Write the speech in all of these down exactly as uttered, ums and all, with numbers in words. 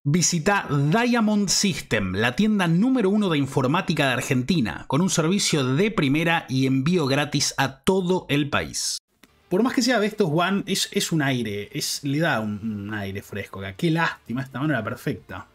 Visita Diamond System, la tienda número uno de informática de Argentina, con un servicio de primera y envío gratis a todo el país. Por más que sea de estos One, es, es un aire, es, le da un, un aire fresco acá. Qué lástima, esta mano era perfecta.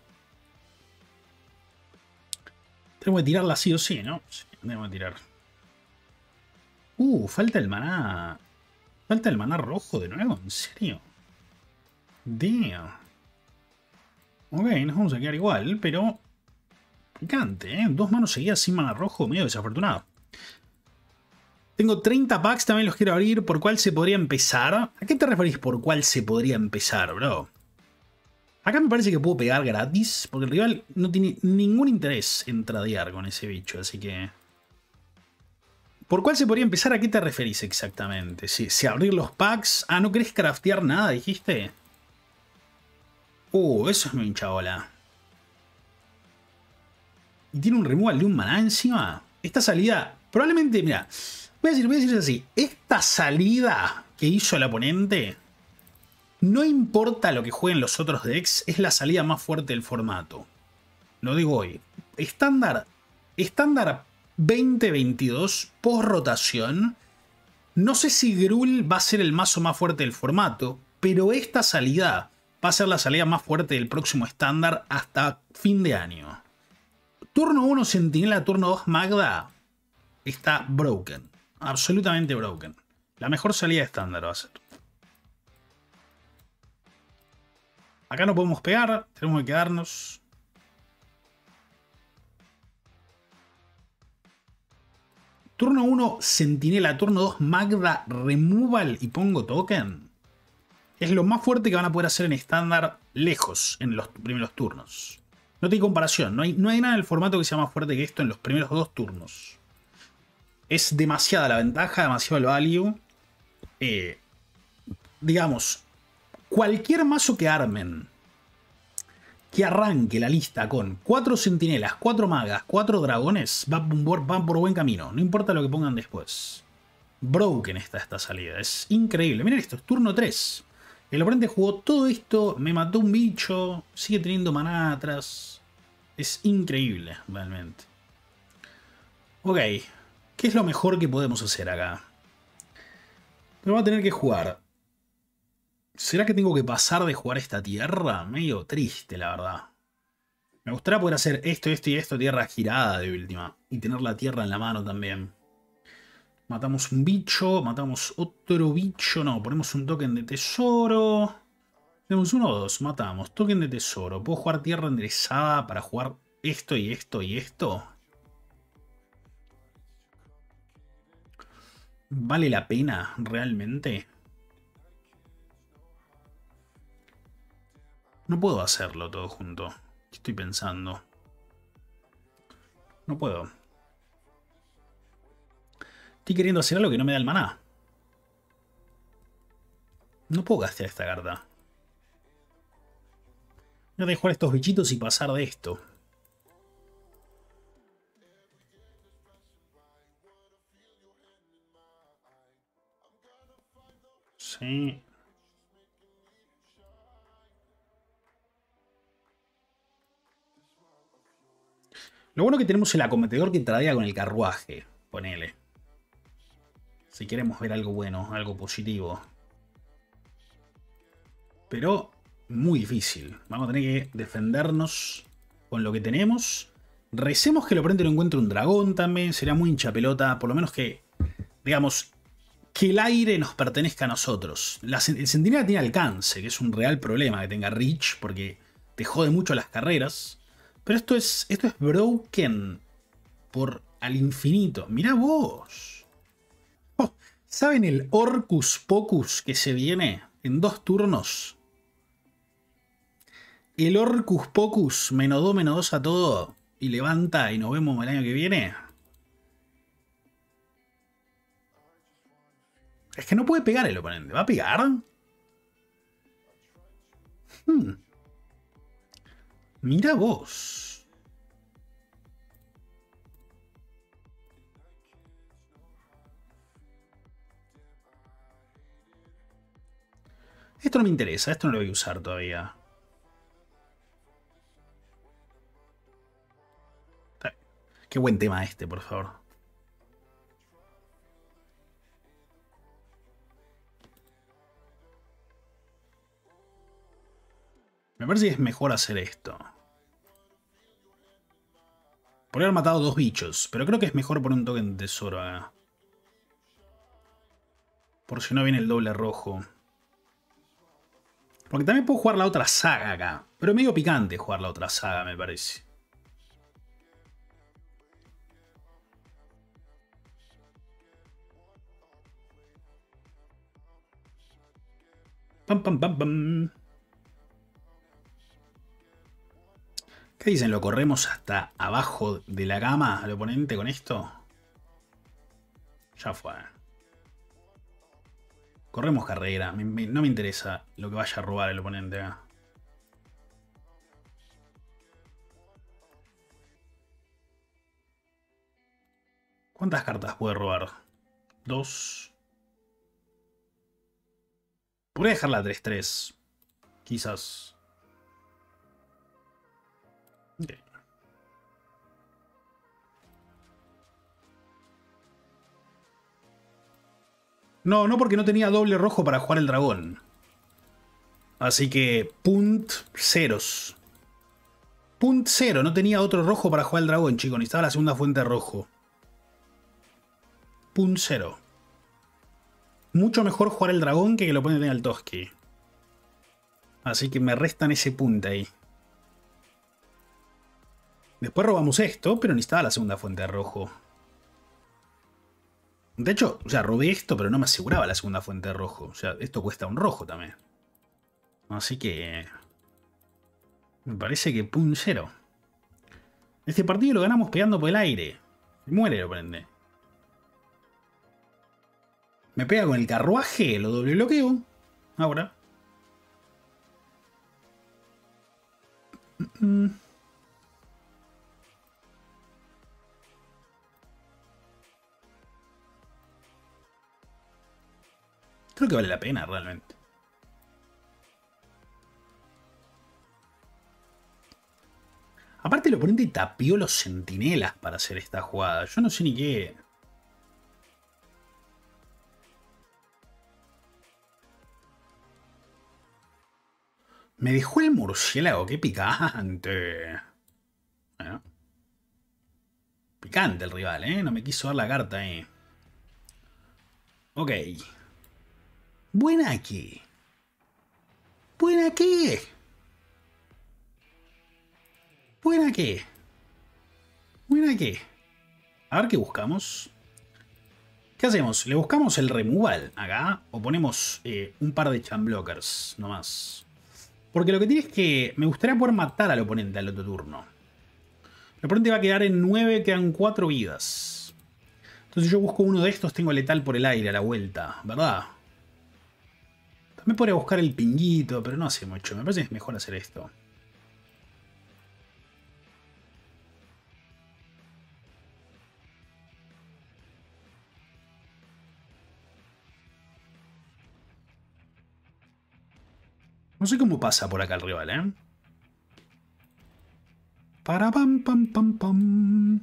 Tengo que tirarla sí o sí, ¿no? Sí, tengo que tirar. Uh, falta el maná. Falta el maná rojo de nuevo, ¿en serio? Damn. Ok, nos vamos a quedar igual, pero... Picante, ¿eh? Dos manos seguidas sin maná rojo, medio desafortunado. Tengo treinta packs, también los quiero abrir. ¿Por cuál se podría empezar? ¿A qué te referís por cuál se podría empezar, bro? Acá me parece que puedo pegar gratis, porque el rival no tiene ningún interés en tradear con ese bicho, así que... ¿Por cuál se podría empezar? ¿A qué te referís exactamente? Si, si abrir los packs... Ah, ¿no querés craftear nada, dijiste? Uh, eso es muy hinchabola. Y tiene un removal de un maná encima. Esta salida, probablemente, mira, voy a decir, voy a decir así. Esta salida que hizo el oponente, no importa lo que jueguen los otros decks, es la salida más fuerte del formato. Lo digo hoy. Estándar, estándar veinte veintidós, post rotación. No sé si Gruul va a ser el mazo más fuerte del formato, pero esta salida va a ser la salida más fuerte del próximo estándar hasta fin de año. Turno uno Sentinela, turno dos Magda está broken. Absolutamente broken. La mejor salida estándar va a ser. Acá no podemos pegar, tenemos que quedarnos. Turno uno Sentinela, turno dos Magda, removal y pongo token. Es lo más fuerte que van a poder hacer en estándar lejos en los primeros turnos. No tiene comparación, no hay, no hay nada en el formato que sea más fuerte que esto en los primeros dos turnos. Es demasiada la ventaja, demasiado el value. Eh, digamos, cualquier mazo que armen, que arranque la lista con cuatro sentinelas, cuatro magas, cuatro dragones, va por, va por buen camino. No importa lo que pongan después. Broken está esta salida, es increíble. Miren esto, es turno tres. El oponente jugó todo esto, me mató un bicho, sigue teniendo maná atrás. Es increíble, realmente. Ok, ¿qué es lo mejor que podemos hacer acá? Me voy a tener que jugar. ¿Será que tengo que pasar de jugar esta tierra? Medio triste, la verdad. Me gustaría poder hacer esto, esto y esto, tierra girada de última. Y tener la tierra en la mano también. Matamos un bicho, matamos otro bicho. No, ponemos un token de tesoro. Tenemos uno o dos, matamos. Token de tesoro. ¿Puedo jugar tierra enderezada para jugar esto y esto y esto? ¿Vale la pena realmente? No puedo hacerlo todo junto. Estoy pensando. No puedo. Estoy queriendo hacer algo que no me da el maná. No puedo gastar esta carta. Voy a dejar jugar estos bichitos y pasar de esto. Sí. Lo bueno que tenemos el acometedor que tradea con el carruaje. Ponele. Si queremos ver algo bueno, algo positivo. Pero muy difícil. Vamos a tener que defendernos con lo que tenemos. Recemos que el oponente no encuentre un dragón también. Sería muy hincha pelota. Por lo menos que, digamos, que el aire nos pertenezca a nosotros. La, el Centinela tiene alcance, que es un real problema que tenga Reach, porque te jode mucho las carreras. Pero esto es, esto es broken por al infinito. Mirá vos. Oh, ¿saben el Orcus Pocus que se viene en dos turnos? El Orcus Pocus, menos dos, menos dos a todo, y levanta y nos vemos el año que viene. Es que no puede pegar el oponente. ¿Va a pegar? Hmm. Mira vos. Esto no me interesa. Esto no lo voy a usar todavía. Qué buen tema este, por favor. Me parece que es mejor hacer esto. Podría haber matado dos bichos, pero creo que es mejor poner un token de tesoro acá. Por si no viene el doble rojo. Porque también puedo jugar la otra saga acá. Pero es medio picante jugar la otra saga, me parece. Pam, pam, pam, pam. ¿Qué dicen? ¿Lo corremos hasta abajo de la gama al oponente con esto? Ya fue. Corremos carrera. Me, me, no me interesa lo que vaya a robar el oponente acá. ¿Cuántas cartas puede robar? Dos. Podría dejarla tres tres. Quizás. Okay. No, no porque no tenía doble rojo para jugar el dragón. Así que punt ceros. Punt cero. No tenía otro rojo para jugar el dragón, chicos. Necesitaba la segunda fuente de rojo. Punt cero. Mucho mejor jugar el dragón que que lo pone en el Toski. Así que me restan ese punto ahí. Después robamos esto, pero necesitaba la segunda fuente de rojo. De hecho, o sea, robé esto, pero no me aseguraba la segunda fuente de rojo. O sea, esto cuesta un rojo también. Así que... me parece que punto cero. Este partido lo ganamos pegando por el aire. Muere el oponente. Me pega con el carruaje, lo doble bloqueo. Ahora. Mm. Creo que vale la pena realmente. Aparte el oponente tapió los centinelas para hacer esta jugada. Yo no sé ni qué... Me dejó el murciélago, qué picante. Bueno. Picante el rival, ¿eh? No me quiso dar la carta ahí. Ok. ¿Buena qué? ¿Buena qué? ¿Buena qué? ¿Buena qué? A ver qué buscamos. ¿Qué hacemos? ¿Le buscamos el removal acá? ¿O ponemos eh, un par de chamblockers nomás? Porque lo que tiene es que me gustaría poder matar al oponente al otro turno. El oponente va a quedar en nueve, quedan cuatro vidas. Entonces si yo busco uno de estos, tengo letal por el aire a la vuelta, ¿verdad? También podría buscar el pinguito, pero no hace mucho. Me parece que es mejor hacer esto. No sé cómo pasa por acá el rival, ¿eh? Para pam pam pam pam.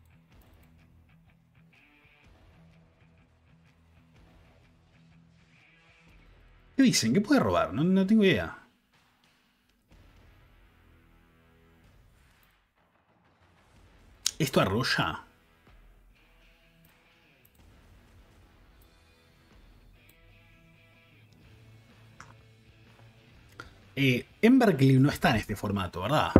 ¿Qué dicen? ¿Qué puede robar? No, no tengo idea. ¿Esto arrolla? Eh, Embercleave no está en este formato, ¿verdad?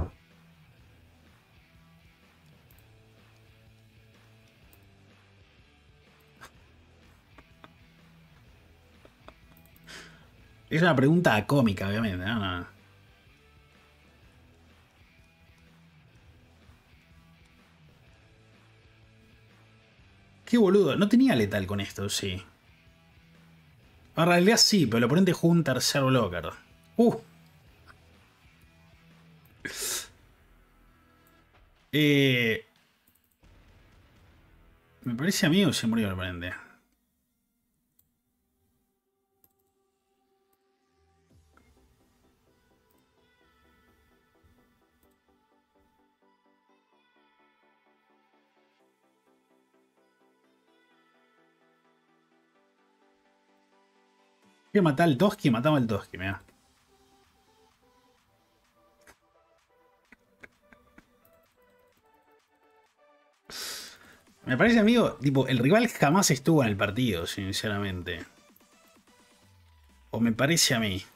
Es una pregunta cómica, obviamente. ¿No? No. Qué boludo. No tenía letal con esto, sí. En realidad sí, pero el oponente jugó un tercer blocker. Uh. Eh, me parece a mí o se murió el oponente. Quiero matar al Toski, matamos al Toski, mira. Me parece, amigo, tipo, el rival jamás estuvo en el partido, sinceramente. O me parece a mí.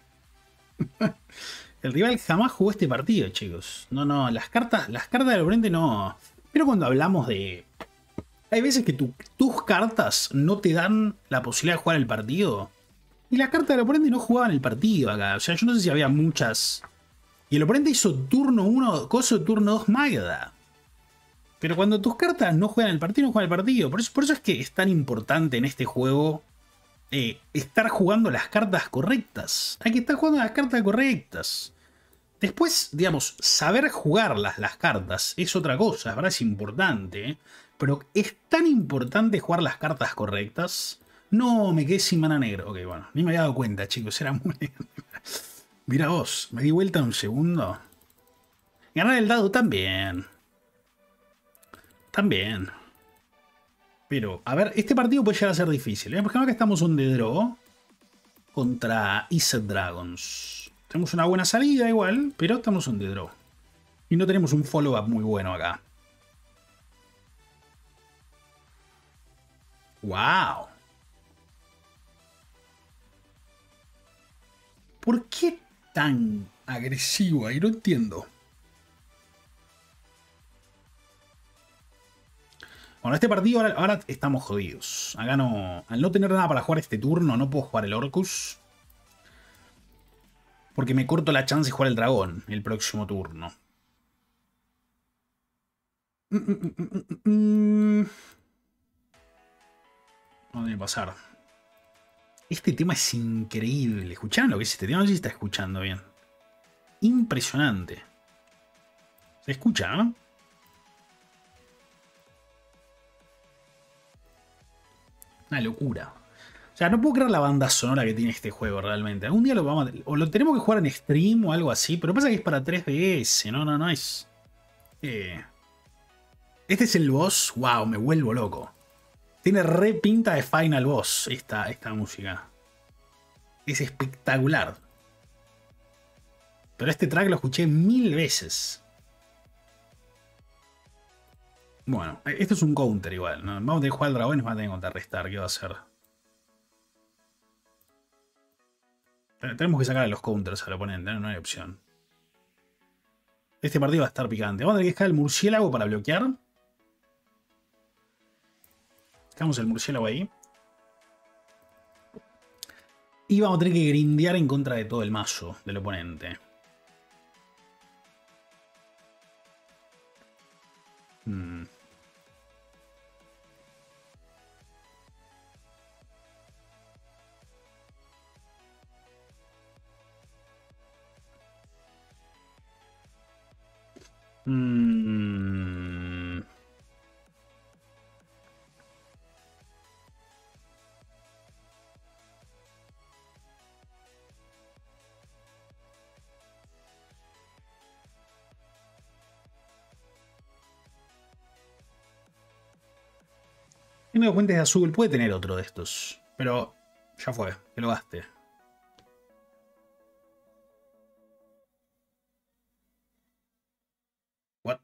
El rival jamás jugó este partido, chicos. No, no, las cartas, las cartas del oponente no. Pero cuando hablamos de... Hay veces que tu, tus cartas no te dan la posibilidad de jugar el partido. Y las cartas del oponente no jugaban el partido acá. O sea, yo no sé si había muchas. Y el oponente hizo turno uno, coso turno dos Magda. Pero cuando tus cartas no juegan el partido, no juegan el partido. Por eso, por eso es que es tan importante en este juego eh, estar jugando las cartas correctas. Hay que estar jugando las cartas correctas. Después, digamos, saber jugar las, las cartas es otra cosa, ¿verdad? Es importante, ¿eh? Pero es tan importante jugar las cartas correctas. No, me quedé sin mana negra. Ok, bueno, ni me había dado cuenta, chicos, era muy... Mira vos, me di vuelta un segundo. Ganar el dado también. También. Pero, a ver, este partido puede llegar a ser difícil, ¿eh? Porque acá estamos on the draw contra Izzet Dragons. Tenemos una buena salida igual, pero estamos on the draw. Y no tenemos un follow-up muy bueno acá. ¡Wow! ¿Por qué tan agresivo ahí? No entiendo. Bueno, este partido ahora, ahora estamos jodidos. Acá no... Al no tener nada para jugar este turno, no puedo jugar el Orcus. Porque me corto la chance de jugar el dragón el próximo turno. Mm, mm, mm, mm, mm. No debe pasar. Este tema es increíble. ¿Escucharon lo que es este tema? No sé si está escuchando bien. Impresionante. ¿Se escucha, no? Una locura. O sea, no puedo creer la banda sonora que tiene este juego realmente. Algún día lo vamos a... O lo tenemos que jugar en stream o algo así. Pero pasa que es para tres D S. No, no, no es... Eh... Este es el boss. Wow, me vuelvo loco. Tiene re pinta de Final Boss esta, esta música. Es espectacular. Pero este track lo escuché mil veces. Bueno, esto es un counter igual, ¿no? Vamos a tener que jugar al dragón y nos va a tener que contrarrestar. ¿Qué va a hacer? Tenemos que sacar a los counters al oponente, ¿no? No hay opción. Este partido va a estar picante. Vamos a tener que dejar el murciélago para bloquear. Dejamos el murciélago ahí. Y vamos a tener que grindear en contra de todo el mazo del oponente. Hmm. Hmm. Tengo Puentes de Azul, puede tener otro de estos. Pero ya fue, que lo gaste. What?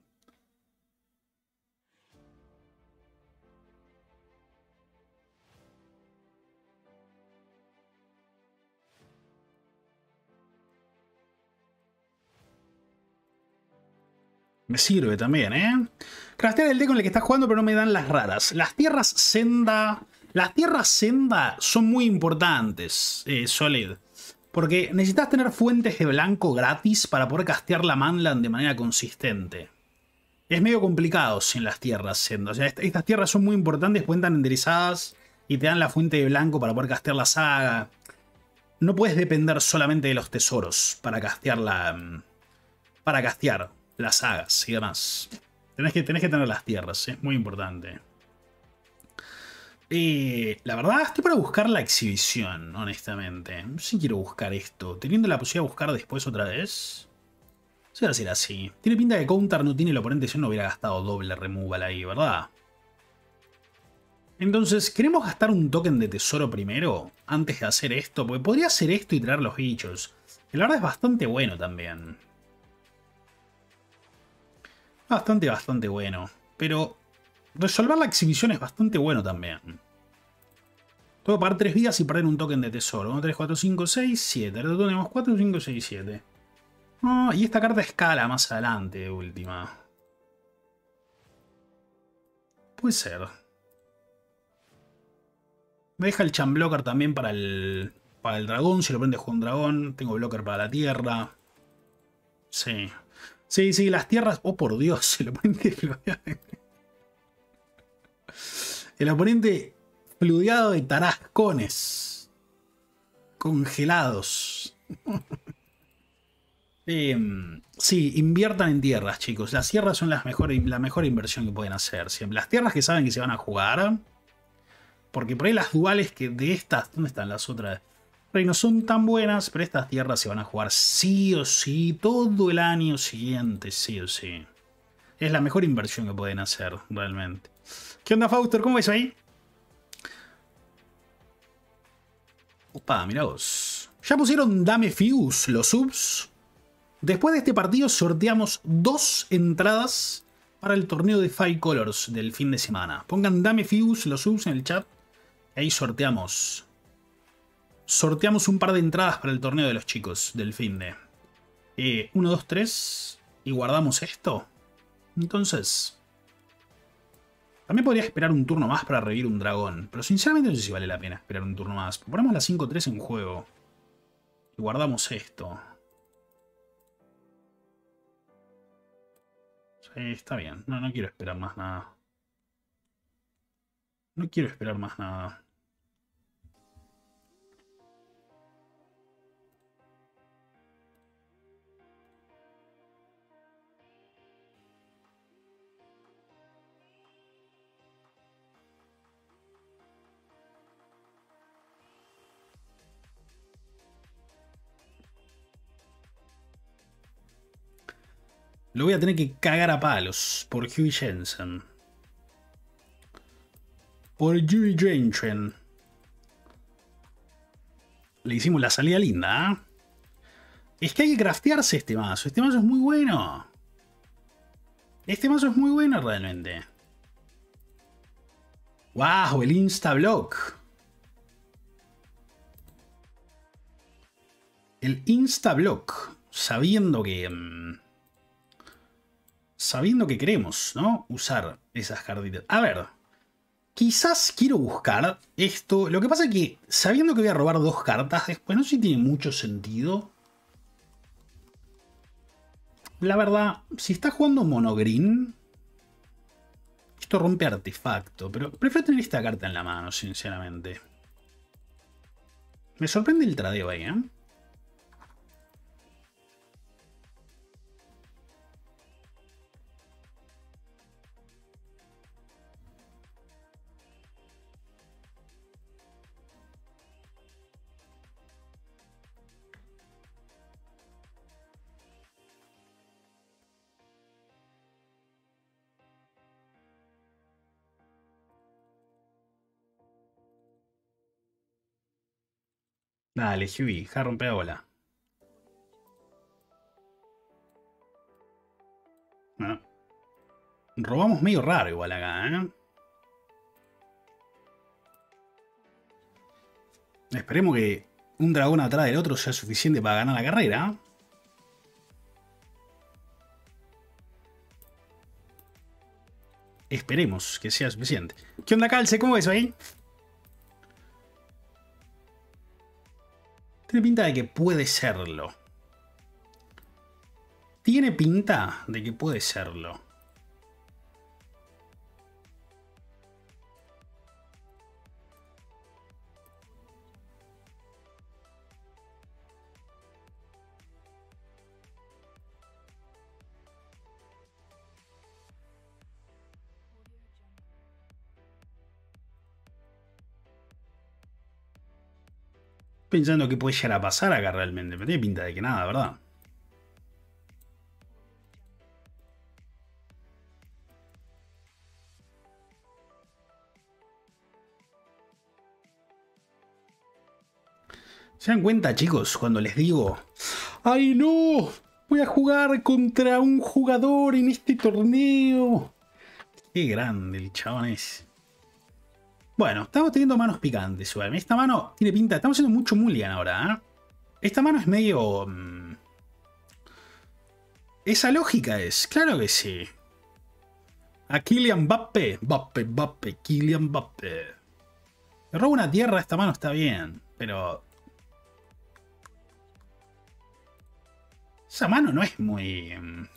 Me sirve también, ¿eh? Craftear el deck con el que estás jugando, pero no me dan las raras. Las tierras senda... Las tierras senda son muy importantes, eh, Solid. Porque necesitas tener fuentes de blanco gratis para poder castear la Manland de manera consistente. Es medio complicado sin las tierras senda. O sea, est estas tierras son muy importantes, cuentan enderezadas y te dan la fuente de blanco para poder castear la saga. No puedes depender solamente de los tesoros para castear la... Para castear las sagas y demás. Tenés que, tenés que tener las tierras, es muy importante. Eh, la verdad, estoy para buscar la exhibición, honestamente. No sé si quiero buscar esto. Teniendo la posibilidad de buscar después otra vez. Se va a hacer así. Tiene pinta de counter no tiene el oponente, si no hubiera gastado doble removal ahí, ¿verdad? Entonces, ¿queremos gastar un token de tesoro primero? Antes de hacer esto. Porque podría hacer esto y traer los bichos. Que la verdad es bastante bueno también. Bastante, bastante bueno. Pero resolver la exhibición es bastante bueno también. Tengo que pagar tres vidas y perder un token de tesoro. uno, tres, cuatro, cinco, seis, siete. Ahora tenemos cuatro, cinco, seis, siete. Oh, y esta carta escala más adelante, de última. Puede ser. Me deja el Chan Blocker también para el, para el dragón. Si lo prende juego un dragón. Tengo blocker para la tierra. Sí. Sí, sí, las tierras... Oh, por Dios, el oponente... El oponente fluideado de tarascones. Congelados. Eh, sí, inviertan en tierras, chicos. Las tierras son las mejor, la mejor inversión que pueden hacer. Siempre. Las tierras que saben que se van a jugar. Porque por ahí las duales que de estas... ¿Dónde están las otras? Por ahí no son tan buenas, pero estas tierras se van a jugar sí o sí. Todo el año siguiente, sí o sí. Es la mejor inversión que pueden hacer, realmente. ¿Qué onda, Fauster? ¿Cómo ves ahí? Opa, mirá vos. ¿Ya pusieron Dame Fuse los subs? Después de este partido sorteamos dos entradas para el torneo de Five Colors del fin de semana. Pongan Dame Fuse los subs en el chat. Ahí sorteamos. Sorteamos un par de entradas para el torneo de los chicos del fin de. Eh, uno, dos, tres. Y guardamos esto. Entonces... También podría esperar un turno más para revivir un dragón. Pero sinceramente no sé si vale la pena esperar un turno más. Ponemos la cinco tres en juego. Y guardamos esto. Sí, está bien. No, no quiero esperar más nada. No quiero esperar más nada. Lo voy a tener que cagar a palos por Huey Jensen. Por Huey Jensen. Le hicimos la salida linda, ¿eh? Es que hay que craftearse este mazo. Este mazo es muy bueno. Este mazo es muy bueno realmente. ¡Wow! El Instablock. El Instablock. Sabiendo que... Mmm, sabiendo que queremos, ¿no? Usar esas cartitas. A ver. Quizás quiero buscar esto. Lo que pasa es que, sabiendo que voy a robar dos cartas después, no sé si tiene mucho sentido. La verdad, si está jugando monogreen, esto rompe artefacto. Pero prefiero tener esta carta en la mano, sinceramente. Me sorprende el tradeo ahí, ¿eh? Dale, Huey, ja rompe la bola. Bueno, robamos medio raro igual acá, ¿eh? Esperemos que un dragón atrás del otro sea suficiente para ganar la carrera. Esperemos que sea suficiente. ¿Qué onda, Calce? ¿Cómo ves ahí? Tiene pinta de que puede serlo. Tiene pinta de que puede serlo. Pensando que puede llegar a pasar acá realmente. Pero tiene pinta de que nada, ¿verdad? ¿Se dan cuenta, chicos, cuando les digo, ¡ay no! Voy a jugar contra un jugador en este torneo. Qué grande el chabón es. Bueno, estamos teniendo manos picantes. Igual. Esta mano tiene pinta. Estamos haciendo mucho mulligan ahora. ¿eh? Esta mano es medio... Mmm, esa lógica es. Claro que sí. A Kylian Mbappé. Mbappé, Mbappé, Kylian Mbappé. Me robo una tierra, esta mano está bien. Pero... esa mano no es muy...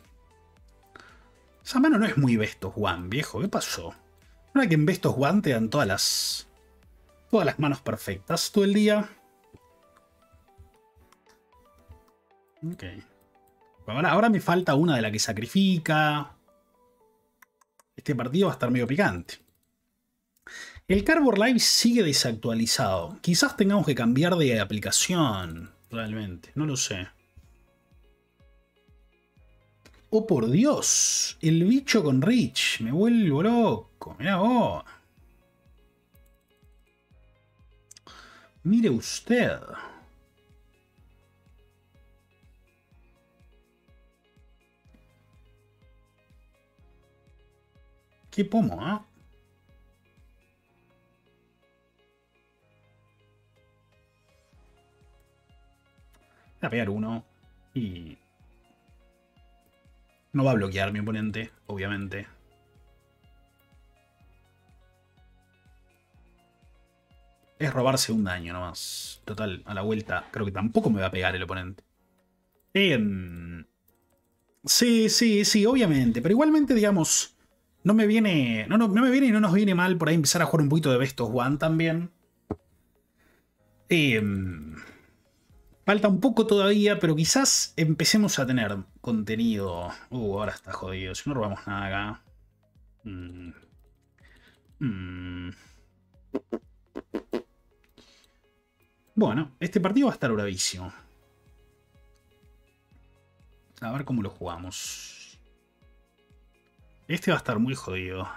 Esa mano no es muy Best of One, viejo. ¿Qué pasó? ¿No era que en Best of One te dan todas las... todas las manos perfectas todo el día? Ok. Ahora, ahora me falta una de la que sacrifica. Este partido va a estar medio picante. El Cardboard Live sigue desactualizado. Quizás tengamos que cambiar de aplicación. Realmente. No lo sé. Oh, por Dios. El bicho con Rich. Me vuelvo loco. Mirá vos. Mire usted. Qué pomo, ¿eh? Voy a pegar uno. Y... no va a bloquear mi oponente, obviamente. Es robarse un daño nomás. Total, a la vuelta creo que tampoco me va a pegar el oponente. Eh, sí, sí, sí, obviamente. Pero igualmente, digamos... No me viene. No, no, no me viene y no nos viene mal por ahí empezar a jugar un poquito de Best of One también. Eh, falta un poco todavía, pero quizás empecemos a tener contenido. Uh, ahora está jodido. Si no robamos nada acá. Mm. Mm. Bueno, este partido va a estar bravísimo. A ver cómo lo jugamos. Este va a estar muy jodido.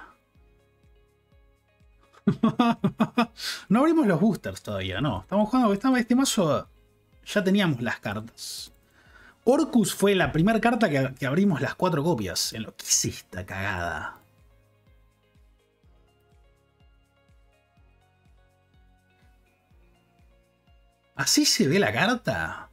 No abrimos los boosters todavía, no. Estamos jugando, estaba este mazo. Ya teníamos las cartas. Orcus fue la primera carta que, que abrimos las cuatro copias. En lo que es esta cagada. ¿Así se ve la carta?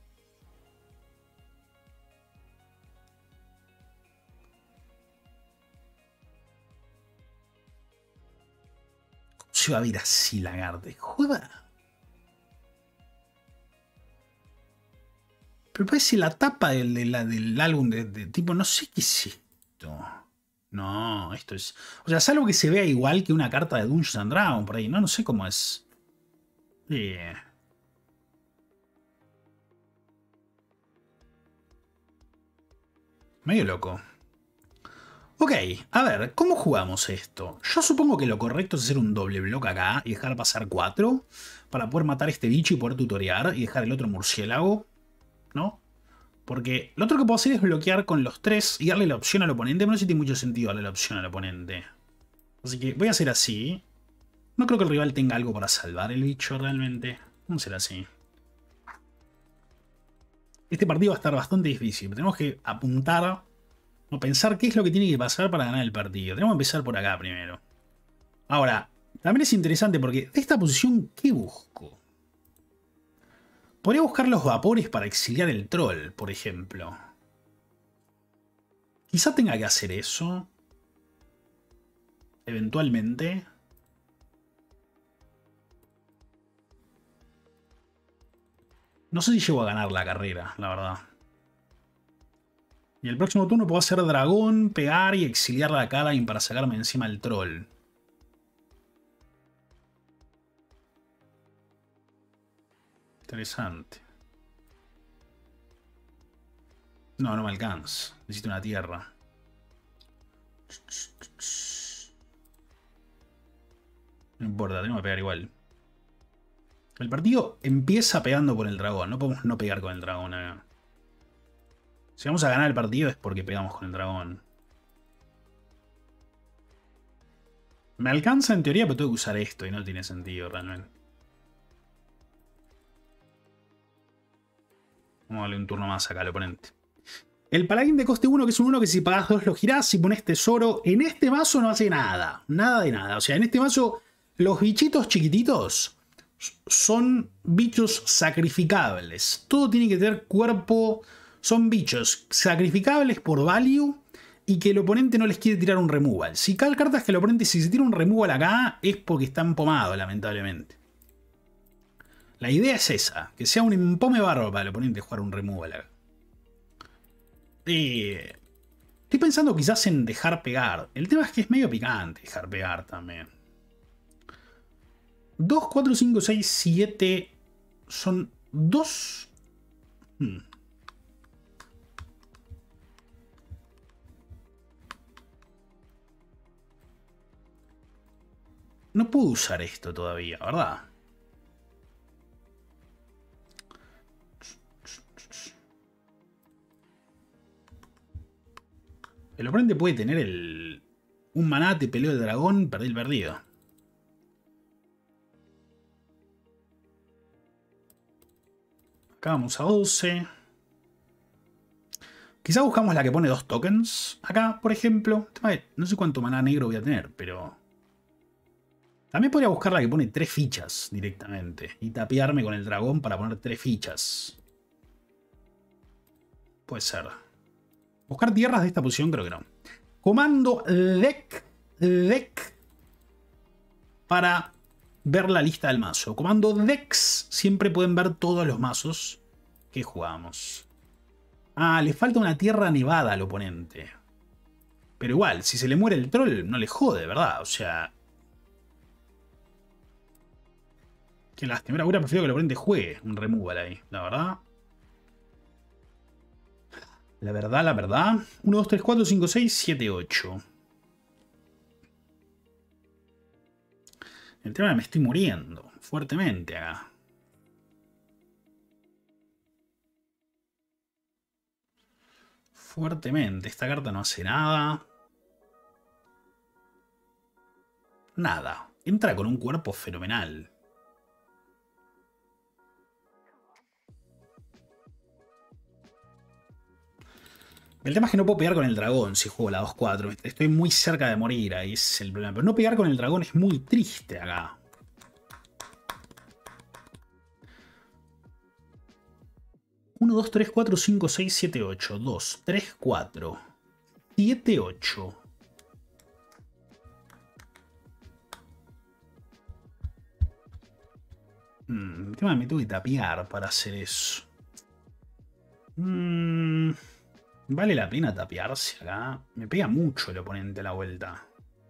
¿Cómo se va a ver así la carta? Joda. Pero parece la tapa del, de la, del álbum de, de tipo, no sé qué es esto. No, esto es... o sea, salvo que se vea igual que una carta de Dungeons and Dragons por ahí. No, no sé cómo es. Eh. Medio loco. Ok, a ver, ¿cómo jugamos esto? Yo supongo que lo correcto es hacer un doble bloque acá y dejar pasar cuatro para poder matar a este bicho y poder tutorear y dejar el otro murciélago, ¿no? Porque lo otro que puedo hacer es bloquear con los tres y darle la opción al oponente, pero no sé si tiene mucho sentido darle la opción al oponente. Así que voy a hacer así. No creo que el rival tenga algo para salvar el bicho realmente. Vamos a hacer así. Este partido va a estar bastante difícil. Tenemos que apuntar o pensar qué es lo que tiene que pasar para ganar el partido. Tenemos que empezar por acá primero. Ahora, también es interesante porque de esta posición, ¿qué busco? Podría buscar los vapores para exiliar el troll, por ejemplo. Quizá tenga que hacer eso. Eventualmente. No sé si llego a ganar la carrera, la verdad. Y el próximo turno puedo hacer dragón, pegar y exiliar la Calain para sacarme encima el troll. Interesante. No, no me alcanza. Necesito una tierra. No importa, tengo que pegar igual. El partido empieza pegando por el dragón. No podemos no pegar con el dragón acá. Si vamos a ganar el partido es porque pegamos con el dragón. Me alcanza en teoría, pero tengo que usar esto y no tiene sentido realmente. Vamos a darle un turno más acá al oponente. El paladín de coste uno, que es un uno que si pagás dos lo girás, si pones tesoro. En este mazo no hace nada. Nada de nada. O sea, en este mazo los bichitos chiquititos son bichos sacrificables. Todo tiene que tener cuerpo. Son bichos sacrificables por value y que el oponente no les quiere tirar un removal. Si cada carta es que el oponente, si se tira un removal acá, es porque está empomado, lamentablemente. La idea es esa, que sea un empome bárbaro para el oponente jugar un removal acá. Eh, estoy pensando quizás en dejar pegar. El tema es que es medio picante dejar pegar también. dos, cuatro, cinco, seis, siete. Son dos. Hmm. No puedo usar esto todavía, ¿verdad? El oponente puede tener el... un maná, te peleó el dragón, perdí el perdido. Acá vamos a doce. Quizá buscamos la que pone dos tokens. Acá, por ejemplo. No sé cuánto maná negro voy a tener, pero... También podría buscar la que pone tres fichas directamente. Y tapearme con el dragón para poner tres fichas. Puede ser. Buscar tierras de esta posición creo que no. Comando deck. Deck. Para ver la lista del mazo. Comando Dex. Siempre pueden ver todos los mazos que jugamos. Ah, le falta una tierra nevada al oponente. Pero igual, si se le muere el troll, no le jode, ¿verdad? O sea... Qué lástima. Hubiera preferido que el oponente juegue un removal ahí, la verdad. La verdad, la verdad. uno, dos, tres, cuatro, cinco, seis, siete, ocho. El tema es que me estoy muriendo fuertemente acá. Fuertemente. Esta carta no hace nada. Nada. Entra con un cuerpo fenomenal. El tema es que no puedo pegar con el dragón si juego la dos cuatro. Estoy muy cerca de morir, ahí es el problema. Pero no pegar con el dragón es muy triste acá. uno, dos, tres, cuatro, cinco, seis, siete, ocho. dos, tres, cuatro. siete, ocho. Hmm, el tema me tengo que tapear para hacer eso. Hmm... ¿Vale la pena tapearse acá? Me pega mucho el oponente a la vuelta.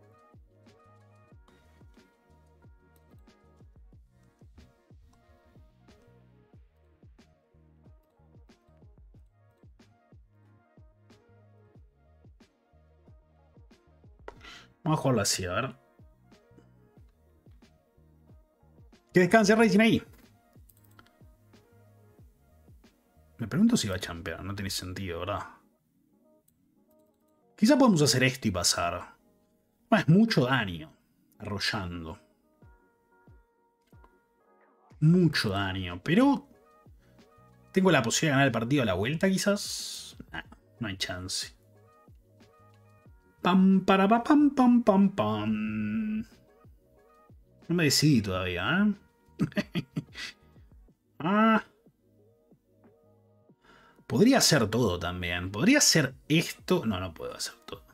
Vamos a jugarlo así, a ver. Que descanse Racing ahí. Me pregunto si va a champear. No tiene sentido, ¿verdad? Quizá podemos hacer esto y pasar. Ah, es mucho daño. Arrollando. Mucho daño. Pero... ¿tengo la posibilidad de ganar el partido a la vuelta quizás? Nah, no hay chance. Pam, para, pa, pam, pam, pam, pam. No me decidí todavía, ¿eh? Ah... Podría hacer todo también. Podría hacer esto. No, no puedo hacer todo.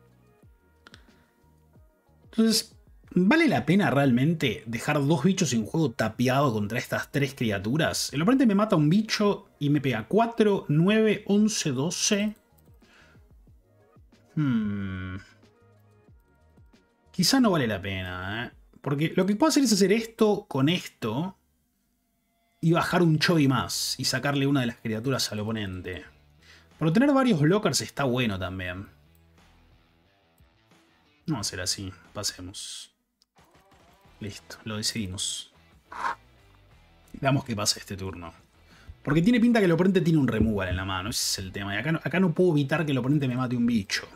Entonces, ¿vale la pena realmente dejar dos bichos en juego tapeado contra estas tres criaturas? El oponente me mata un bicho y me pega cuatro, nueve, once, doce. Hmm. Quizá no vale la pena, ¿eh? Porque lo que puedo hacer es hacer esto con esto... y bajar un Chobi más y sacarle una de las criaturas al oponente. Por tener varios blockers está bueno también. No va a ser así. Pasemos. Listo, lo decidimos. Veamos qué pasa este turno. Porque tiene pinta que el oponente tiene un removal en la mano. Ese es el tema. Y acá no, acá no puedo evitar que el oponente me mate un bicho.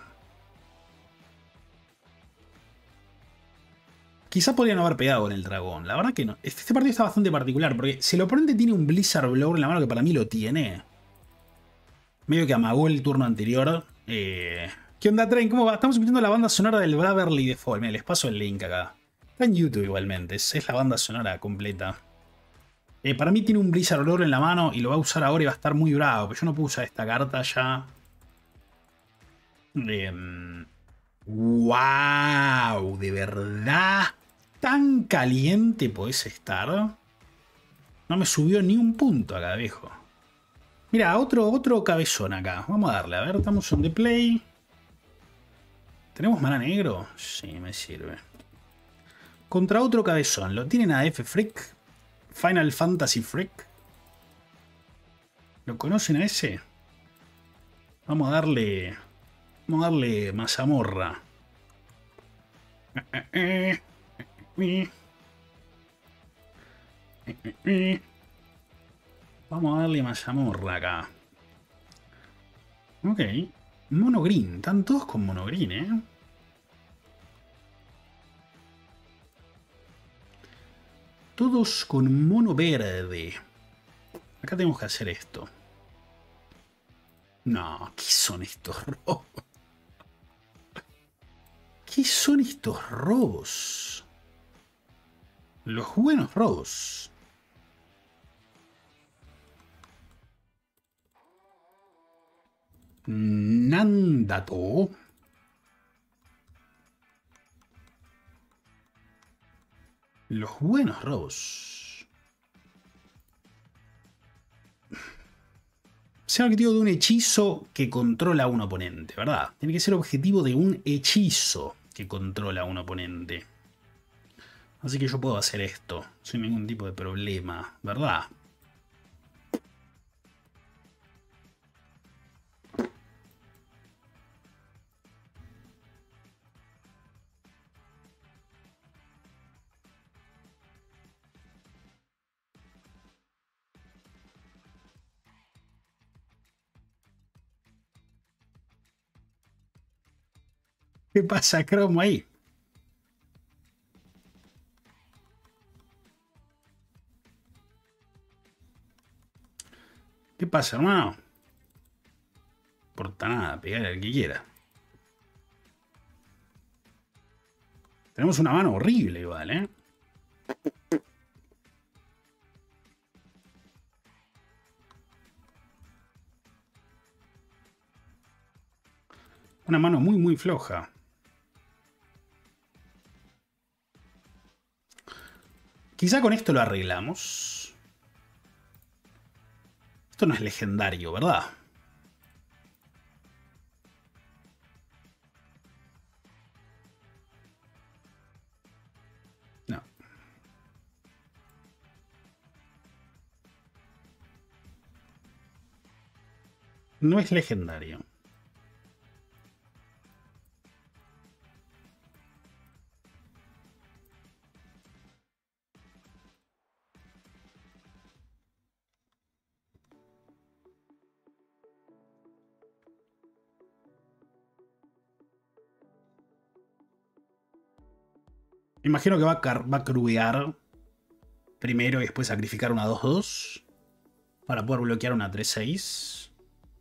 Quizá podría no haber pegado con el dragón. La verdad que no. Este partido está bastante particular. Porque si el oponente tiene un Blizzard Blower en la mano, que para mí lo tiene, Medio que amagó el turno anterior. Eh, ¿Qué onda, Tren? ¿Cómo va? Estamos escuchando la banda sonora del Bravely Default. Mira, les paso el link acá. Está en YouTube igualmente. Es, es la banda sonora completa. Eh, para mí tiene un Blizzard Oro en la mano y lo va a usar ahora y va a estar muy bravo. Pero yo no puedo usar esta carta ya. Eh, ¡Wow! ¿De verdad? ¿Tan caliente podés estar? No me subió ni un punto acá, viejo. Mira, otro, otro cabezón acá. Vamos a darle. A ver, estamos on the play. ¿Tenemos mana negro? Sí, me sirve. Contra otro cabezón. ¿Lo tienen a F-Freak? Final Fantasy Freak. ¿Lo conocen a ese? Vamos a darle... Vamos a darle mazamorra. Vamos a darle mazamorra acá. Ok. Mono green. Están todos con mono green, ¿eh? Todos con mono verde. Acá tenemos que hacer esto. No, ¿qué son estos robos? ¿Qué son estos robos? Los buenos robos. Nandato. Los buenos robos. Sea objetivo de un hechizo que controla a un oponente, ¿verdad? Tiene que ser objetivo de un hechizo que controla a un oponente. Así que yo puedo hacer esto sin ningún tipo de problema, ¿verdad? ¿Qué pasa, Cromo, ahí? ¿Qué pasa, hermano? No importa nada, pegarle al que quiera. Tenemos una mano horrible igual, ¿eh? Una mano muy, muy floja. Quizá con esto lo arreglamos. Esto no es legendario, ¿verdad? No. No es legendario. Imagino que va a, car va a crudear primero y después sacrificar una dos dos para poder bloquear una tres seis.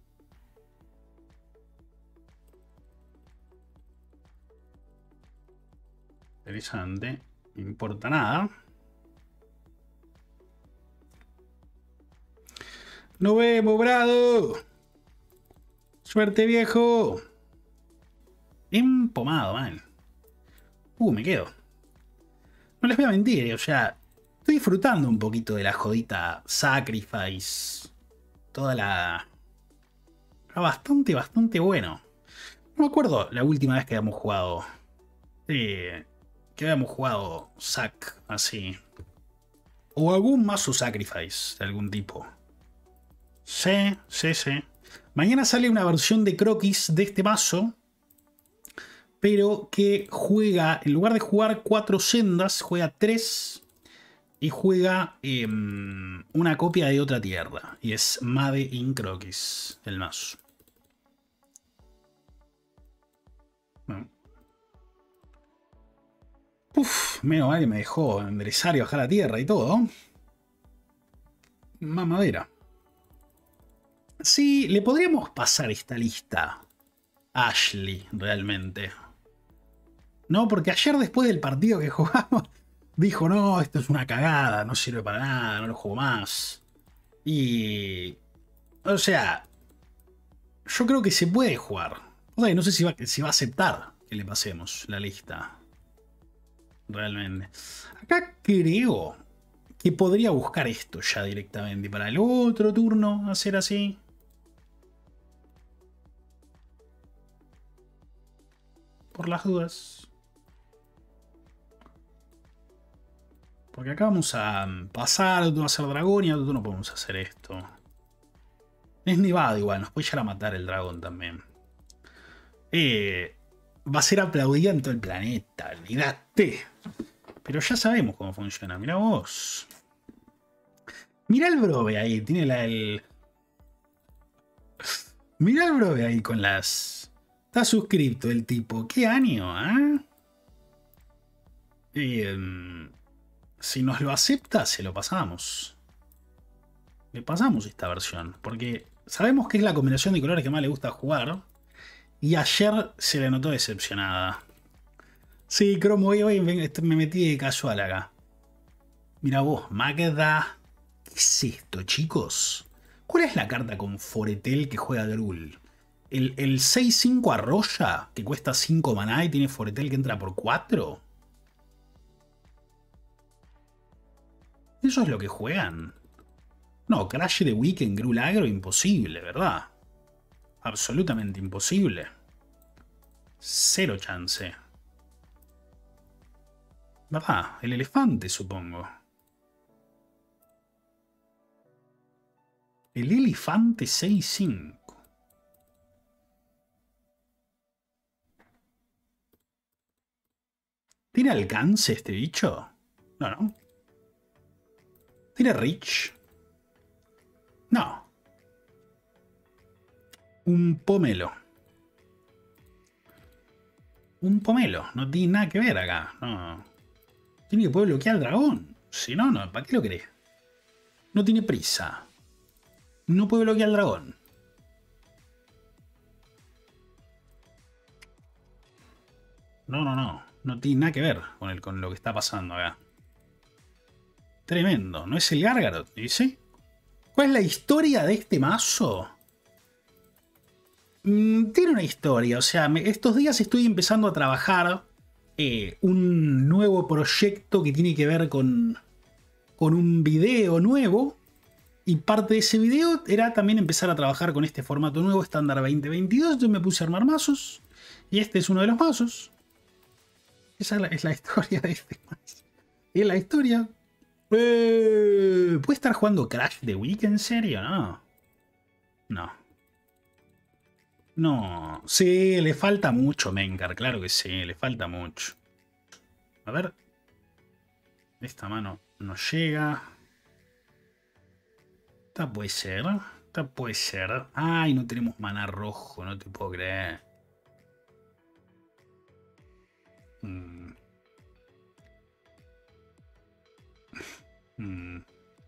Interesante. No importa nada. ¡Nos vemos, Brado! ¡Suerte, viejo! Empomado, man. Uh, me quedo. No les voy a mentir, o sea, estoy disfrutando un poquito de la jodita Sacrifice. Toda la... Está bastante, bastante bueno. No me acuerdo la última vez que habíamos jugado. Eh, que habíamos jugado Sac, así. O algún mazo Sacrifice de algún tipo. Sí, sí, sí. Mañana sale una versión de Croquis de este mazo. Pero que juega, en lugar de jugar cuatro sendas, juega tres y juega eh, una copia de otra tierra. Y es Made in Croquis, el mazo. Bueno. Uf, menos mal que me dejó enderezar y bajar a tierra y todo. Mamadera. Sí, le podríamos pasar esta lista a Ashley, realmente. No, porque ayer después del partido que jugamos, dijo, no, esto es una cagada, no sirve para nada, no lo juego más. Y... O sea, yo creo que se puede jugar. O sea, no sé si va, si va a aceptar que le pasemos la lista. Realmente. Acá creo que podría buscar esto ya directamente. Para el otro turno hacer así. Por las dudas. Porque acá vamos a pasar, otro va a hacer dragón y otro no podemos hacer esto. Es nevado igual, nos puede llegar a matar el dragón también. Eh, va a ser aplaudida en todo el planeta, olvídate. Pero ya sabemos cómo funciona, mirá vos. Mirá el brobe ahí, tiene la el... Mirá el brobe ahí con las... Está suscripto el tipo, ¿qué año, ah? ¿eh? Eh, si nos lo acepta, se lo pasamos. Le pasamos esta versión, porque sabemos que es la combinación de colores que más le gusta jugar. Y ayer se le notó decepcionada. Sí, Cromo, hoy, hoy me metí de casual acá. Mira vos, Magda. ¿Qué es esto, chicos? ¿Cuál es la carta con Foretel que juega Grul? ¿El, el seis cinco arroya, que cuesta cinco maná y tiene Foretel que entra por cuatro? ¿Eso es lo que juegan? No, Crash de Weekend, Grul agro, imposible, ¿verdad? Absolutamente imposible. Cero chance. ¿Verdad? El elefante, supongo. El elefante seis cinco. ¿Tiene alcance este bicho? No, no. ¿Tiene reach? No. Un pomelo. Un pomelo. No tiene nada que ver acá. No. Tiene que poder bloquear al dragón. Si no, no. ¿Para qué lo querés? No tiene prisa. No puede bloquear al dragón. No, no, no. No tiene nada que ver con, el, con lo que está pasando acá. Tremendo. ¿No es el Gargarot? ¿Dice? ¿Cuál es la historia de este mazo? Mm, tiene una historia. O sea, me, estos días estoy empezando a trabajar eh, un nuevo proyecto que tiene que ver con, con un video nuevo. Y parte de ese video era también empezar a trabajar con este formato nuevo, estándar veinte veintidós. Yo me puse a armar mazos. Y este es uno de los mazos. Esa es la, es la historia de este mazo. Y es la historia. Eh, ¿Puede estar jugando Crash the Week en serio? No. No. No. Sí, le falta mucho, Mengar. Claro que sí, le falta mucho. A ver. Esta mano no llega. Esta puede ser. Esta puede ser. Ay, no tenemos maná rojo. No te puedo creer. Mm. Mm.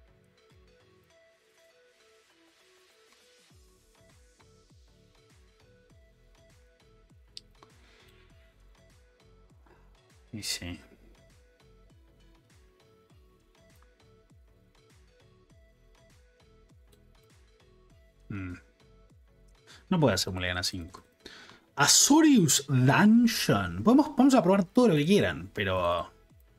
Y sí. Mm. No puede hacer Mulligan a cinco. Azorius Dungeon. Podemos, vamos a probar todo lo que quieran, pero...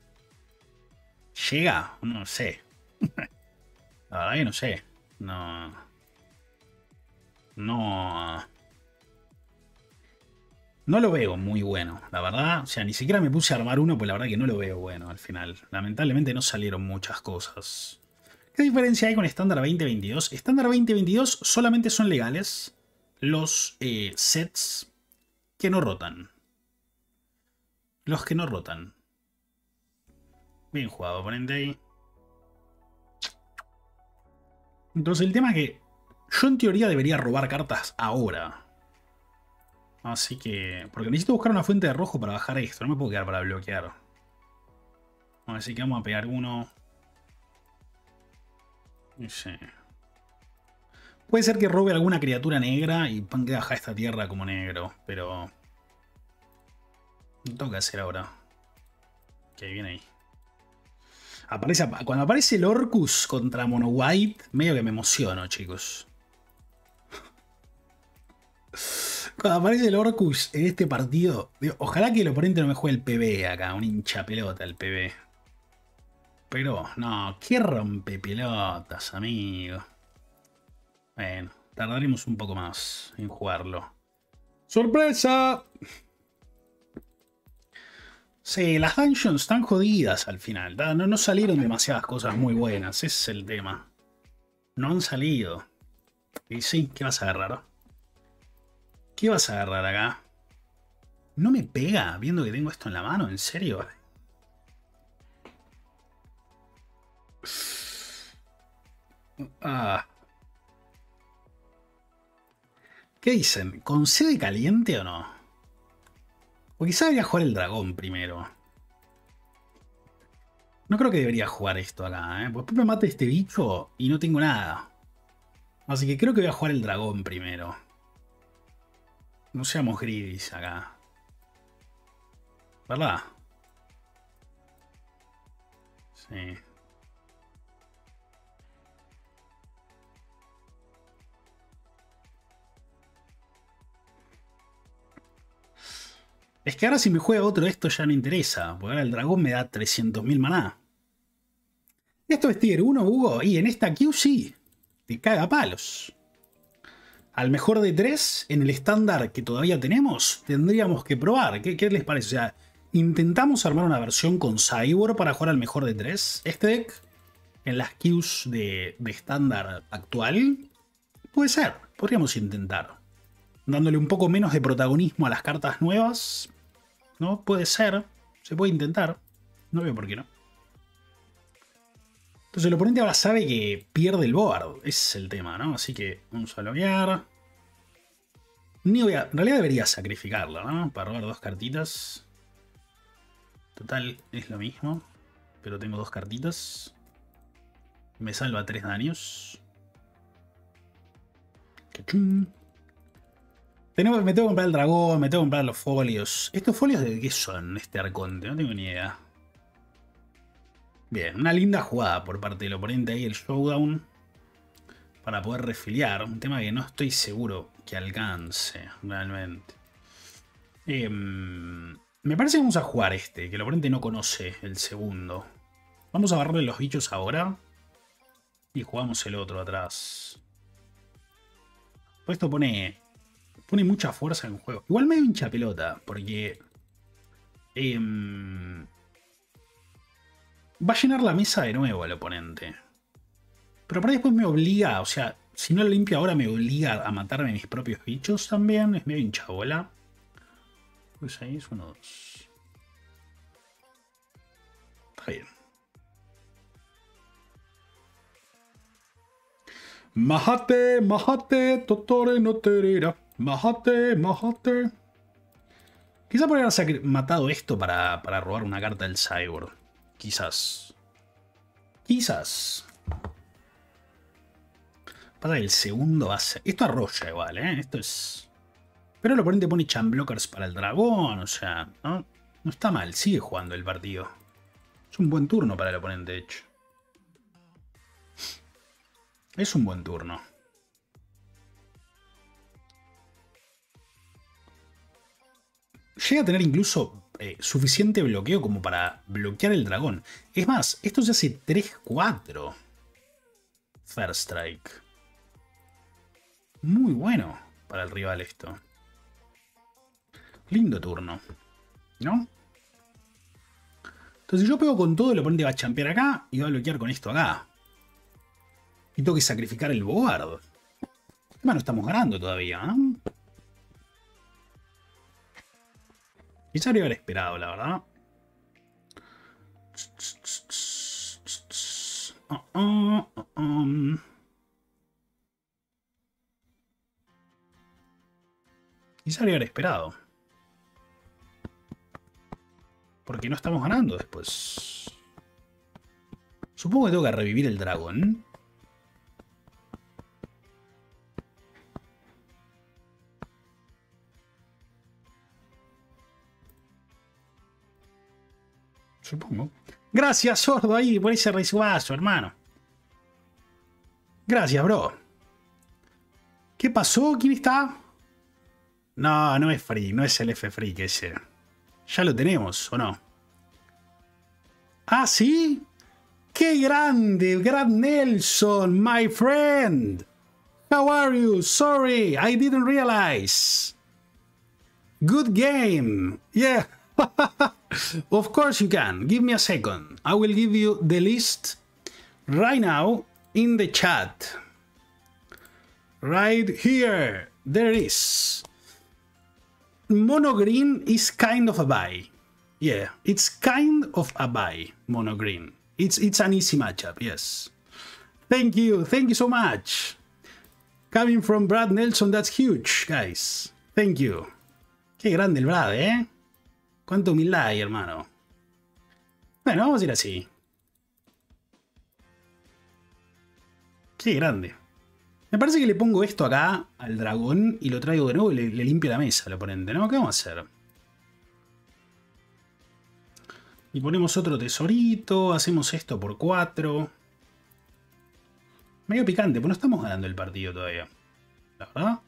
¿Llega? No sé. La verdad que no sé. No... No... No lo veo muy bueno, la verdad. O sea, ni siquiera me puse a armar uno, pues la verdad que no lo veo bueno al final. Lamentablemente no salieron muchas cosas. ¿Qué diferencia hay con estándar veinte veintidós? Estándar veinte veintidós solamente son legales los eh, sets que no rotan. Los que no rotan. Bien jugado, oponente ahí. Entonces el tema es que yo en teoría debería robar cartas ahora. Así que... Porque necesito buscar una fuente de rojo para bajar esto. No me puedo quedar para bloquear. Así que vamos a pegar uno. No sé. Puede ser que robe alguna criatura negra y ponga baja esta tierra como negro, pero... No tengo que hacer ahora. Ok, viene ahí. Aparece, cuando aparece el Orcus contra Mono White, medio que me emociono, chicos. Cuando aparece el Orcus en este partido, digo, ojalá que el oponente no me juegue el P B acá, un hincha pelota el P B. Pero, no, qué rompepelotas, amigo. Bueno, tardaremos un poco más en jugarlo. ¡Sorpresa! Sí, las dungeons están jodidas al final. No, no salieron demasiadas cosas muy buenas, ese es el tema. No han salido. Y sí, ¿qué vas a agarrar? ¿Qué vas a agarrar acá? ¿No me pega viendo que tengo esto en la mano? ¿En serio? Ah. ¿Qué dicen? ¿Con sede caliente o no? O quizá debería jugar el dragón primero. No creo que debería jugar esto acá, ¿eh? Porque después me mata este bicho y no tengo nada. Así que creo que voy a jugar el dragón primero. No seamos greedies acá. ¿Verdad? Sí. Es que ahora si me juega otro esto ya no interesa. Porque ahora el dragón me da trescientos mil maná. Esto es tier uno, Hugo. Y en esta Q sí. Te caga palos. Al mejor de tres, en el estándar que todavía tenemos, tendríamos que probar. ¿Qué, qué les parece? O sea, intentamos armar una versión con Cyborg para jugar al mejor de tres. Este deck, en las queues de, de estándar actual, puede ser. Podríamos intentar. Dándole un poco menos de protagonismo a las cartas nuevas. ¿No? Puede ser. Se puede intentar. No veo por qué no. Entonces el oponente ahora sabe que pierde el board. Ese es el tema, ¿no? Así que vamos a loguear. Ni voy a... En realidad debería sacrificarlo, ¿no? Para robar dos cartitas. Total, es lo mismo. Pero tengo dos cartitas. Me salva tres daños. Tengo, me tengo que comprar el dragón, me tengo que comprar los folios. ¿Estos folios de qué son este arconte? No tengo ni idea. Bien, una linda jugada por parte del oponente ahí, el showdown. Para poder refiliar. Un tema que no estoy seguro que alcance realmente. Eh, me parece que vamos a jugar este, que el oponente no conoce el segundo. Vamos a agarrarle los bichos ahora. Y jugamos el otro atrás. Pues esto pone... Pone mucha fuerza en juego. Igual medio hincha pelota, porque... Eh, va a llenar la mesa de nuevo el oponente. Pero por ahí después me obliga, o sea, si no lo limpio ahora me obliga a matarme mis propios bichos también. Es medio hincha bola. Pues ahí es uno, dos. Está bien. Majate, majate, totore no terera. Majate, majate. Quizá podría haber matado esto para, para robar una carta del Cyborg. Quizás. Quizás. Pasa que el segundo va a ser... Esto arrolla igual, ¿eh? Esto es... Pero el oponente pone champ blockers para el dragón, o sea... ¿no? No está mal, sigue jugando el partido. Es un buen turno para el oponente, de hecho. Es un buen turno. Llega a tener incluso eh, suficiente bloqueo como para bloquear el dragón. Es más, esto se hace tres cuatro. First Strike. Muy bueno para el rival esto. Lindo turno. ¿No? Entonces si yo pego con todo, el oponente va a champear acá y va a bloquear con esto acá. Y tengo que sacrificar el board. Bueno, estamos ganando todavía, ¿eh? Quizá habría haber esperado, la verdad. Uh, uh, uh, um. Quizá habría haber esperado. Porque no estamos ganando después. Supongo que tengo que revivir el dragón. Supongo. Gracias, sordo, ahí, por ese recibazo, hermano. Gracias, bro. ¿Qué pasó? ¿Quién está? No, no es Free, no es el F Free que ese. Ya lo tenemos, ¿o no? Ah, ¿sí? ¡Qué grande! Grant Nelson, my friend. How are you? Sorry, I didn't realize. Good game. Yeah. Of course you can. Give me a second. I will give you the list right now in the chat. Right here. There is. Mono green is kind of a buy. Yeah, it's kind of a buy, mono green. It's, it's an easy matchup, yes. Thank you. Thank you so much. Coming from Brad Nelson, that's huge, guys. Thank you. Qué grande el Brad, ¿eh? Cuánta humildad hay, hermano. Bueno, vamos a ir así. Qué grande. Me parece que le pongo esto acá al dragón y lo traigo de nuevo y le, le limpio la mesa al oponente, ¿no? ¿Qué vamos a hacer? Y ponemos otro tesorito, hacemos esto por cuatro. Medio picante, pues no estamos ganando el partido todavía. ¿La verdad?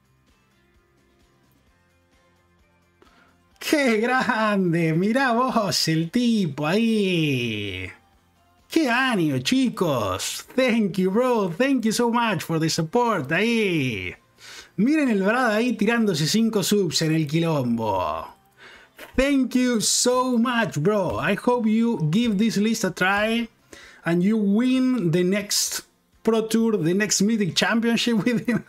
¡Qué grande! Mirá vos el tipo ahí. ¡Qué ánimo, chicos! Thank you, bro. Thank you so much for the support ahí. Miren el Brad ahí tirándose cinco subs en el quilombo. Thank you so much, bro. I hope you give this list a try and you win the next Pro Tour, the next Mythic Championship with him.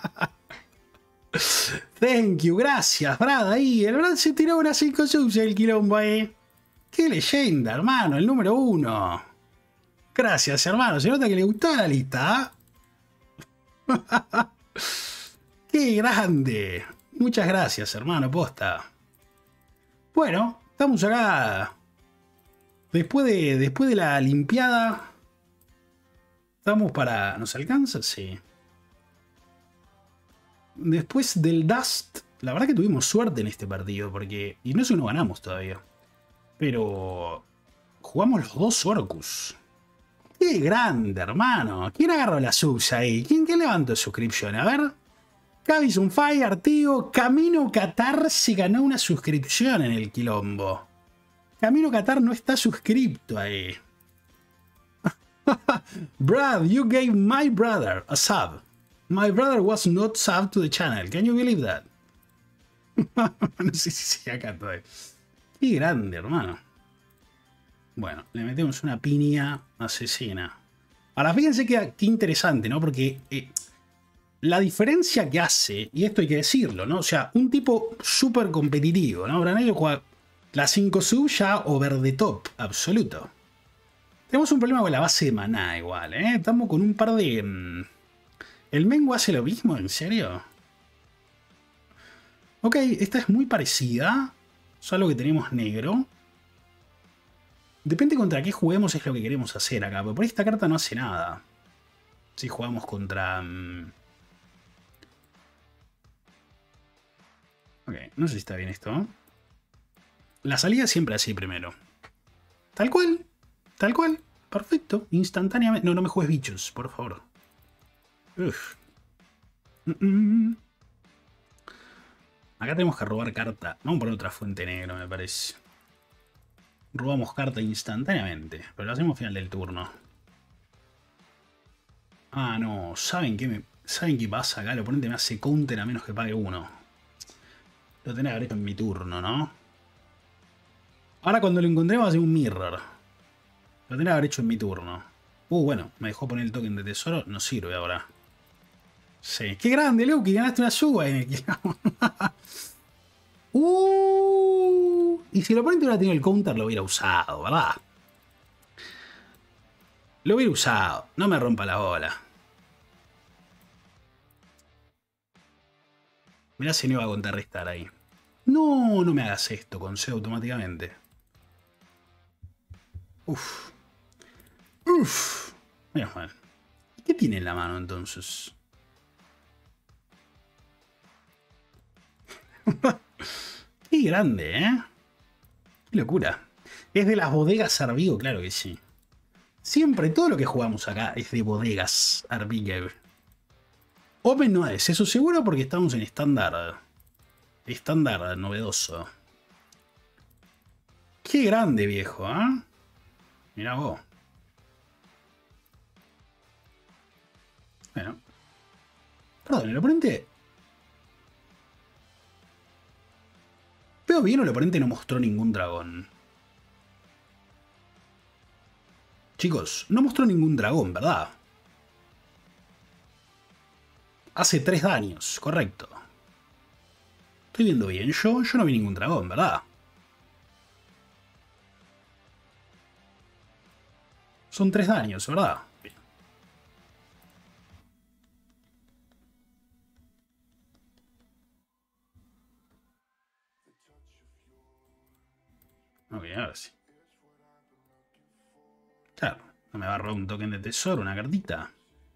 Thank you, gracias, Brad. Ahí, el Brad se tiró unas cinco subs en el quilombo ahí. Qué leyenda, hermano, el número uno. Gracias, hermano. Se nota que le gustó la lista. ¿Eh? ¡Qué grande! Muchas gracias, hermano, posta. Bueno, estamos acá. Después de, después de la limpiada. Estamos para... ¿Nos alcanza? Sí. Después del Dust. La verdad que tuvimos suerte en este partido. Porque... Y no es que no ganamos todavía. Pero... Jugamos los dos Orcus. ¡Qué grande, hermano! ¿Quién agarró la subs ahí? ¿Quién, quién levantó suscripción? A ver... Cavis on Fire, tío. Camino Qatar se ganó una suscripción en el quilombo. Camino Qatar no está suscripto ahí. Brad, you gave my brother a sub. My brother was not sub to the channel. Can you believe that? No sé si sí, acá estoy. Qué grande, hermano. Bueno, le metemos una piña asesina. Ahora, fíjense que, qué interesante, ¿no? Porque... Eh, la diferencia que hace, y esto hay que decirlo, ¿no? O sea, un tipo súper competitivo, ¿no? Branello juega la cinco sub ya over the top, absoluto. Tenemos un problema con la base de maná igual, ¿eh? Estamos con un par de... ¿El Mengu hace lo mismo? ¿En serio? Ok, esta es muy parecida, solo que tenemos negro. Depende contra qué juguemos es lo que queremos hacer acá, pero por esta carta no hace nada. Si jugamos contra... Ok, no sé si está bien esto, ¿no? La salida siempre así primero. Tal cual. Tal cual. Perfecto. Instantáneamente. No, no me juegues bichos, por favor. Uf. Mm -mm. Acá tenemos que robar carta. Vamos a poner otra fuente negra, me parece. Robamos carta instantáneamente. Pero lo hacemos al final del turno. Ah, no. ¿Saben qué, me... ¿Saben qué pasa acá? El oponente me hace counter a menos que pague uno. Lo tenía que haber hecho en mi turno, ¿no? Ahora cuando lo encontremos hace un mirror. Lo tenía que haber hecho en mi turno. Uh, bueno, me dejó poner el token de tesoro. No sirve ahora. Sí. ¡Qué grande, Luki! Ganaste una suba en el... uh, y si el oponente hubiera tenido el counter, lo hubiera usado, ¿verdad? Lo hubiera usado. No me rompa la bola. Mirá si no iba a contrarrestar ahí. No, no me hagas esto, consejo automáticamente. Uf. Uf. Mira, mal. ¿Qué tiene en la mano entonces? Qué grande, ¿eh? Qué locura. Es de las bodegas Arvigo, claro que sí. Siempre, todo lo que jugamos acá es de bodegas Arvigo. Open no es, eso seguro, porque estamos en estándar. Estándar novedoso. Qué grande, viejo, ¿eh? Mirá vos. Bueno. Perdón, el oponente... Veo bien, el oponente no mostró ningún dragón. Chicos, no mostró ningún dragón, ¿verdad? Hace tres daños, correcto. Estoy viendo bien yo, yo no vi ningún dragón, ¿verdad? Son tres daños, ¿verdad? Bien. Ok, ahora sí. Claro, no me va a robar un token de tesoro, una cartita.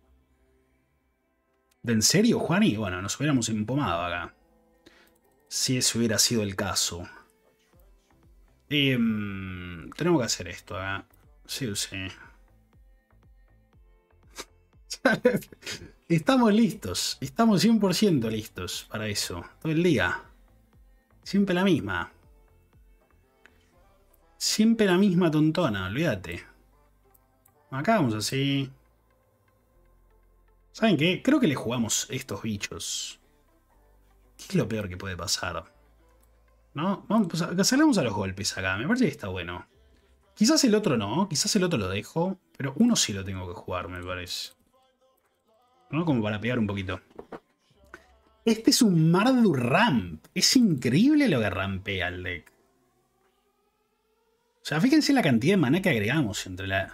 ¿De en serio, Juani? Bueno, nos hubiéramos empomado acá. Si ese hubiera sido el caso. Eh, tenemos que hacer esto acá. Sí o sí. Estamos listos. Estamos cien por ciento listos para eso. Todo el día. Siempre la misma. Siempre la misma tontona, olvídate. Acá vamos así. ¿Saben qué? Creo que le jugamos estos bichos. ¿Qué es lo peor que puede pasar? ¿No? Vamos, pues, salgamos a los golpes acá. Me parece que está bueno. Quizás el otro no. Quizás el otro lo dejo. Pero uno sí lo tengo que jugar, me parece. ¿No? Como para pegar un poquito. Este es un Mardu Ramp. Es increíble lo que rampea el deck. O sea, fíjense la cantidad de maná que agregamos entre la...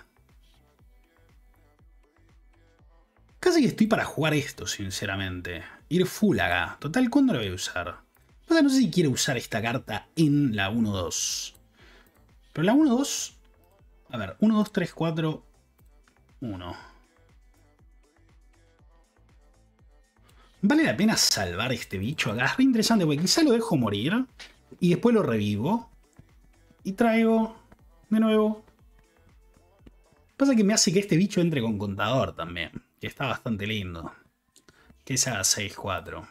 Casi que estoy para jugar esto, sinceramente. Ir full acá. Total, ¿cuándo lo voy a usar? O sea, no sé si quiero usar esta carta en la uno dos. Pero la uno dos... A ver, uno, dos, tres, cuatro, uno. ¿Vale la pena salvar este bicho acá? Es re interesante porque quizá lo dejo morir y después lo revivo. Y traigo de nuevo. Pasa que me hace que este bicho entre con contador también. Que está bastante lindo. Que sea seis cuatro.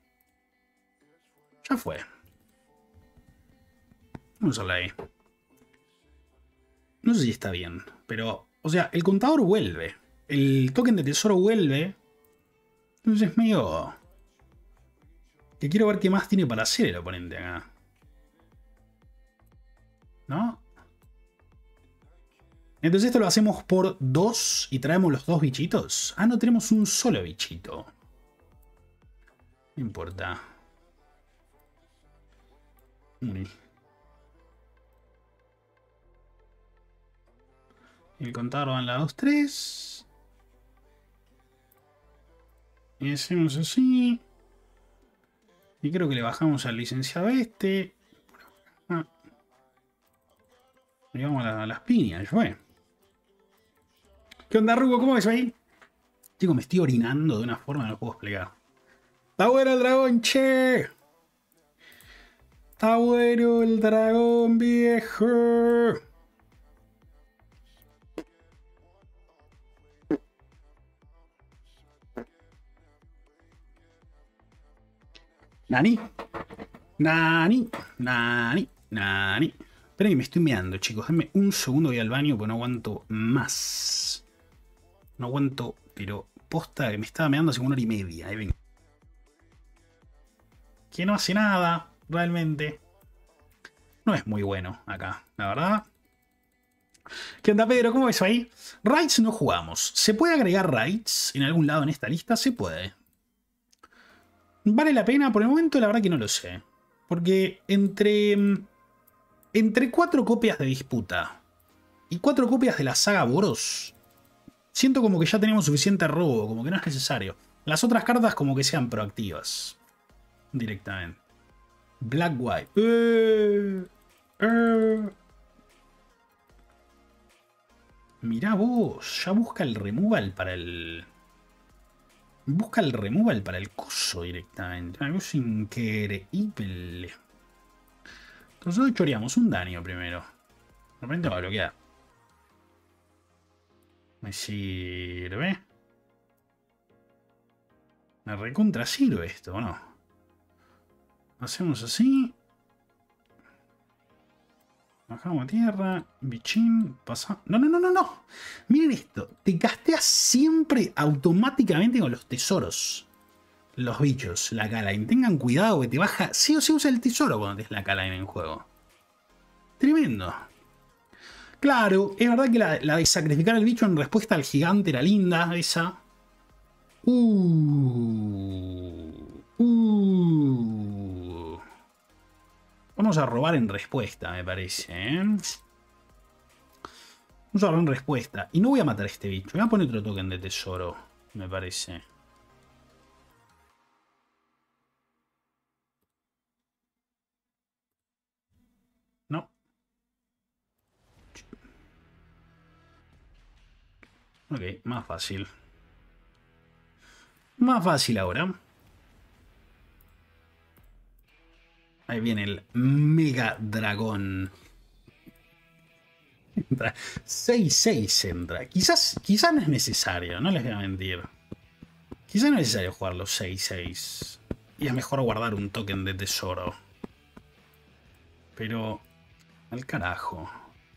Ya fue. Vamos a hablar ahí. No sé si está bien. Pero, o sea, el contador vuelve. El token de tesoro vuelve. Entonces es medio... Que quiero ver qué más tiene para hacer el oponente acá. ¿No? Entonces esto lo hacemos por dos y traemos los dos bichitos. Ah, no, tenemos un solo bichito. No importa. Uy. El contador va en la dos tres. Y hacemos así. Y creo que le bajamos al licenciado este. Ah. Y vamos a, la, a las piñas, fue. ¿Qué onda, Rugo? ¿Cómo ves ahí? Chico, me estoy orinando de una forma que no lo puedo explicar. ¡Está bueno el dragón, che! ¡Está bueno el dragón, viejo! Nani. Nani. Nani. Nani. Esperen que me estoy meando, chicos. Denme un segundo, voy al baño porque no aguanto más. No aguanto, pero posta que me estaba meando hace una hora y media. Ahí vengo. Que no hace nada, realmente. No es muy bueno acá, la verdad. ¿Qué onda, Pedro? ¿Cómo ves ahí? Raids no jugamos. ¿Se puede agregar raids en algún lado en esta lista? Se puede. ¿Vale la pena? Por el momento la verdad que no lo sé. Porque entre... Entre cuatro copias de disputa y cuatro copias de la saga Boros, siento como que ya tenemos suficiente robo, como que no es necesario. Las otras cartas como que sean proactivas. Directamente. Black White. Eh, eh. Mirá vos, ya busca el removal para el... Busca el removal para el coso directamente. Una cosa increíble. Entonces choreamos un daño primero. repente va a bloquear. Me sirve. Me recontra sirve esto, ¿o no? Hacemos así. Bajamos a tierra. Bichín. Pasa. No, no, no, no, no. Miren esto. Te casteas siempre automáticamente con los tesoros. Los bichos, la Calain. Tengan cuidado que te baja. Sí o sí usa el tesoro cuando tienes la Calain en juego. Tremendo. Claro, es verdad que la, la de sacrificar al bicho en respuesta al gigante era linda, esa. Uh, uh. Vamos a robar en respuesta, me parece. ¿eh? Vamos a robar en respuesta. Y no voy a matar a este bicho. Voy a poner otro token de tesoro, me parece. No. Ok, más fácil. Más fácil ahora. Ahí viene el Mega Dragón. Entra. seis seis entra. Quizás, quizás no es necesario, no les voy a mentir. Quizás no es necesario jugar los seis seis. Y es mejor guardar un token de tesoro. Pero... al carajo.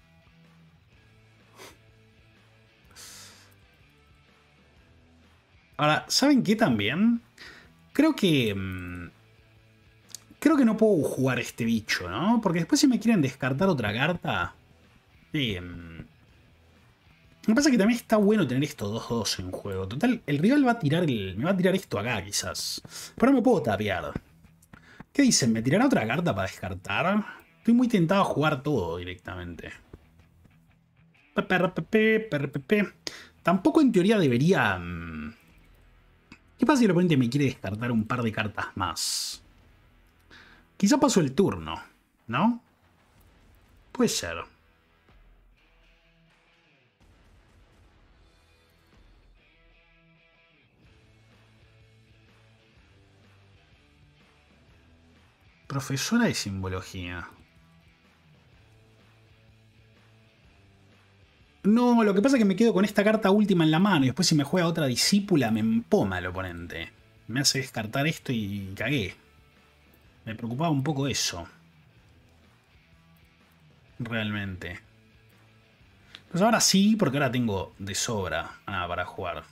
Ahora, ¿saben qué también? Creo que... Mmm, creo que no puedo jugar este bicho, ¿no? Porque después si me quieren descartar otra carta... Eh, lo que pasa es que también está bueno tener estos dos dos en juego. Total, el rival va a tirar el, me va a tirar esto acá, quizás. Pero no me puedo tapear. ¿Qué dicen? ¿Me tirará otra carta para descartar? Estoy muy tentado a jugar todo directamente. Tampoco en teoría debería... ¿Qué pasa si el oponente me quiere descartar un par de cartas más? Quizá paso el turno, ¿no? Puede ser. Profesora de simbología. No, lo que pasa es que me quedo con esta carta última en la mano y después si me juega otra discípula me empoma el oponente. Me hace descartar esto y cagué. Me preocupaba un poco eso. Realmente. Pues ahora sí, porque ahora tengo de sobra nada para jugar.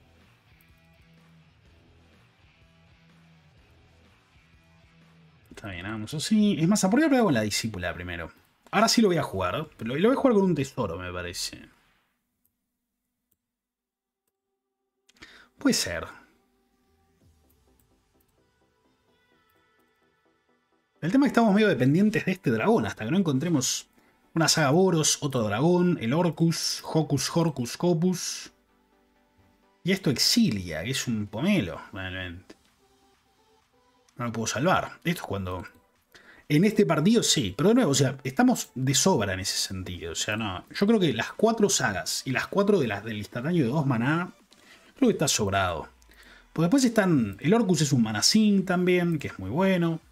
Está bien, vamos así. Es más, a por ahí con la discípula primero. Ahora sí lo voy a jugar. Pero lo voy a jugar con un tesoro, me parece. Puede ser. El tema es que estamos medio dependientes de este dragón. Hasta que no encontremos una saga Boros, otro dragón, el Orcus, Hocus, Horcus, Copus. Y esto Exilia, que es un pomelo, realmente. No lo puedo salvar. Esto es cuando... En este partido sí, pero de nuevo, o sea, estamos de sobra en ese sentido. O sea, no. Yo creo que las cuatro sagas y las cuatro de las del instantáneo de dos maná, creo que está sobrado. Pues después están. El Orcus es un manacín también, que es muy bueno.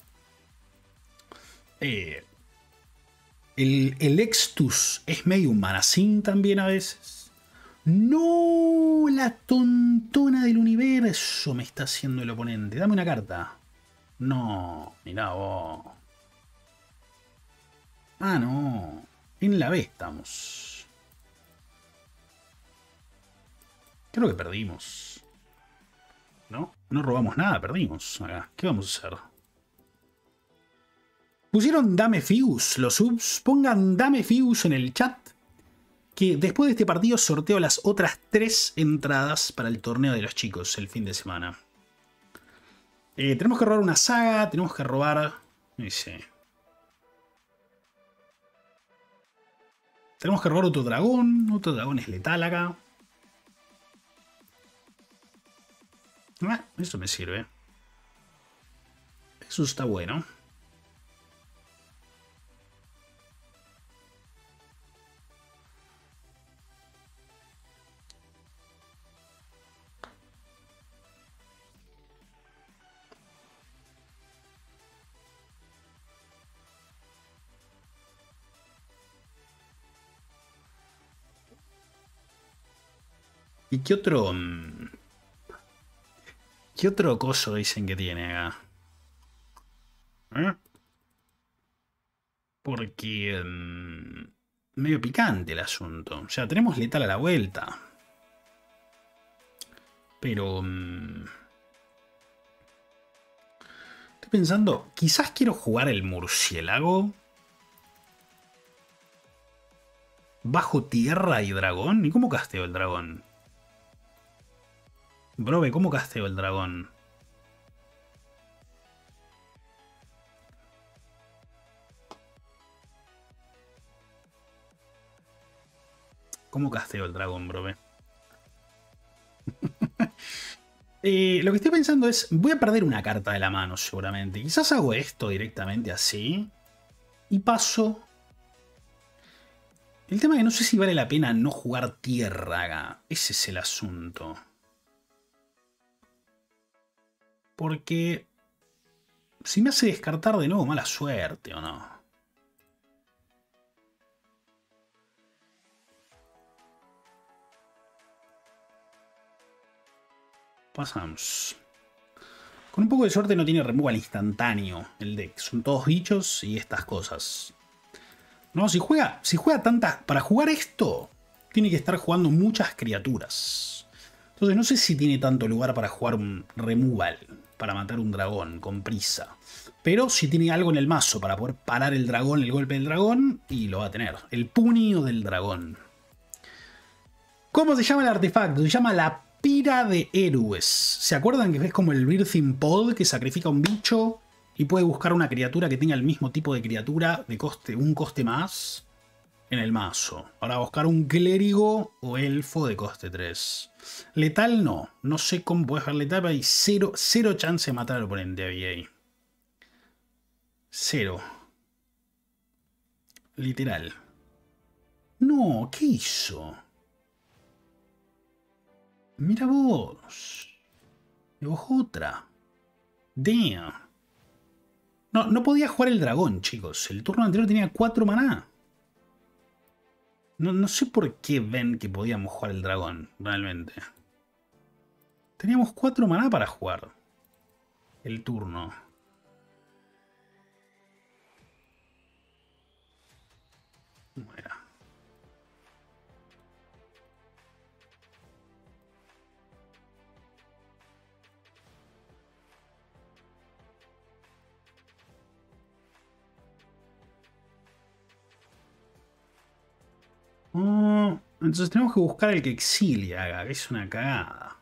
Eh, el, el Extus es medio un manacín también a veces. No, la tontona del universo me está haciendo el oponente. Dame una carta. No, mirá vos. Ah, no. En la B estamos. Creo que perdimos. ¿No? No robamos nada, perdimos. Acá. ¿Qué vamos a hacer? Pusieron Dame Fius, los subs. Pongan Dame Fius en el chat. Que después de este partido sorteo las otras tres entradas para el torneo de los chicos el fin de semana. Eh, tenemos que robar una saga, tenemos que robar... No sé. Tenemos que robar otro dragón. Otro dragón es letal acá. Ah, eso me sirve. Eso está bueno. ¿Y qué otro... ¿Qué otro coso dicen que tiene acá? ¿Eh? Porque... Um, medio picante el asunto. O sea, tenemos letal a la vuelta. Pero... Um, estoy pensando, quizás quiero jugar el murciélago. Bajo tierra y dragón. ¿Y cómo casteo el dragón? Brobe, ¿cómo casteo el dragón? ¿Cómo casteo el dragón, brobe? eh, lo que estoy pensando es, voy a perder una carta de la mano seguramente. Quizás hago esto directamente así. Y paso. El tema es que no sé si vale la pena no jugar tierra acá. Ese es el asunto. Porque... si me hace descartar de nuevo, mala suerte, ¿o no? Pasamos. Con un poco de suerte no tiene removal instantáneo el deck. Son todos bichos y estas cosas. No, si juega, si juega tantas... para jugar esto, tiene que estar jugando muchas criaturas. Entonces no sé si tiene tanto lugar para jugar un removal. Para matar un dragón con prisa. Pero si tiene algo en el mazo para poder parar el dragón, el golpe del dragón, y lo va a tener. El puño del dragón. ¿Cómo se llama el artefacto? Se llama la Pira de Héroes. ¿Se acuerdan que es como el Birthing Pod que sacrifica un bicho y puede buscar una criatura que tenga el mismo tipo de criatura de coste, un coste más en el mazo? Ahora buscar un clérigo o elfo de coste tres. Letal no. No sé cómo puedes ver letal, pero hay cero, cero chance de matar al oponente ahí. Cero. Literal. No, ¿qué hizo? Mira vos. Y vos otra. Damn. No, no podía jugar el dragón, chicos. El turno anterior tenía cuatro maná. No, no sé por qué ven que podíamos jugar el dragón, realmente. Teníamos cuatro maná para jugar el turno. Bueno. Oh, entonces tenemos que buscar el que exilia, que es una cagada.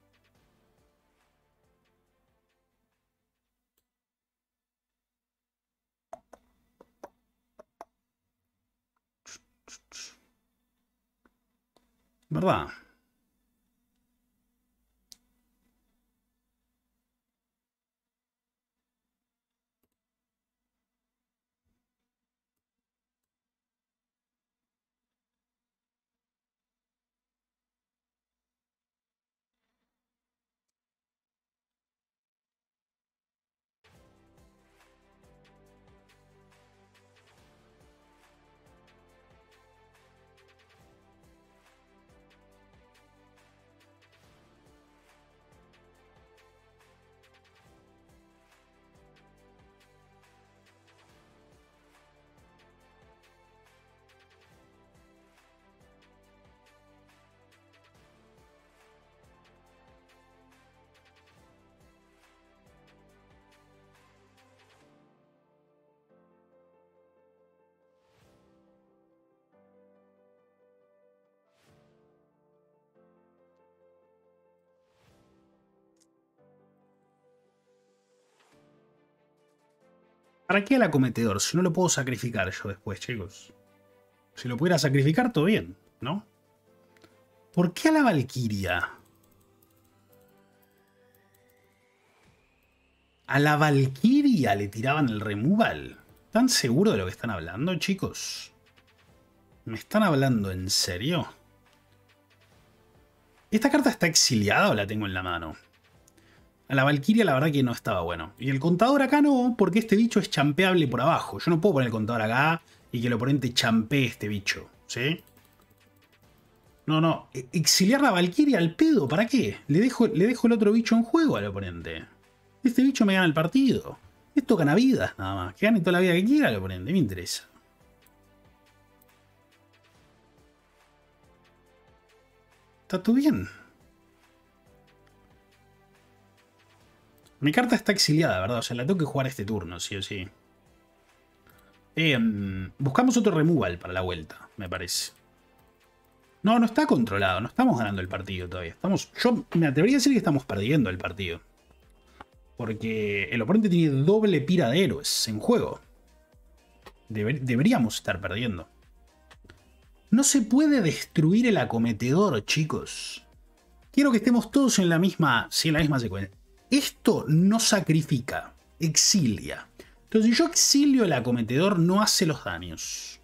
¿Verdad? ¿Para qué el acometedor? Si no lo puedo sacrificar yo después, chicos. Si lo pudiera sacrificar, todo bien, ¿no? ¿Por qué a la Valquiria? ¿A la Valquiria le tiraban el removal? ¿Están seguros de lo que están hablando, chicos? ¿Me están hablando en serio? ¿Esta carta está exiliada o la tengo en la mano? A la Valquiria la verdad que no estaba bueno. Y el contador acá no, porque este bicho es champeable por abajo. Yo no puedo poner el contador acá y que el oponente champee este bicho, ¿sí? No, no. Exiliar la Valkyria al pedo. ¿Para qué? Le dejo, le dejo el otro bicho en juego al oponente. Este bicho me gana el partido. Esto gana vidas nada más. Que gane toda la vida que quiera al oponente. Me interesa. Está todo bien. Mi carta está exiliada, ¿verdad? O sea, la tengo que jugar este turno, sí o sí. Eh, buscamos otro removal para la vuelta, me parece. No, no está controlado. No estamos ganando el partido todavía. Estamos, yo me atrevería a decir que estamos perdiendo el partido. Porque el oponente tiene doble pira de héroes en juego. Deber, deberíamos estar perdiendo. No se puede destruir el acometedor, chicos. Quiero que estemos todos en la misma, sí, en la misma secuencia. Esto no sacrifica, exilia. Entonces, si yo exilio el acometedor, no hace los daños.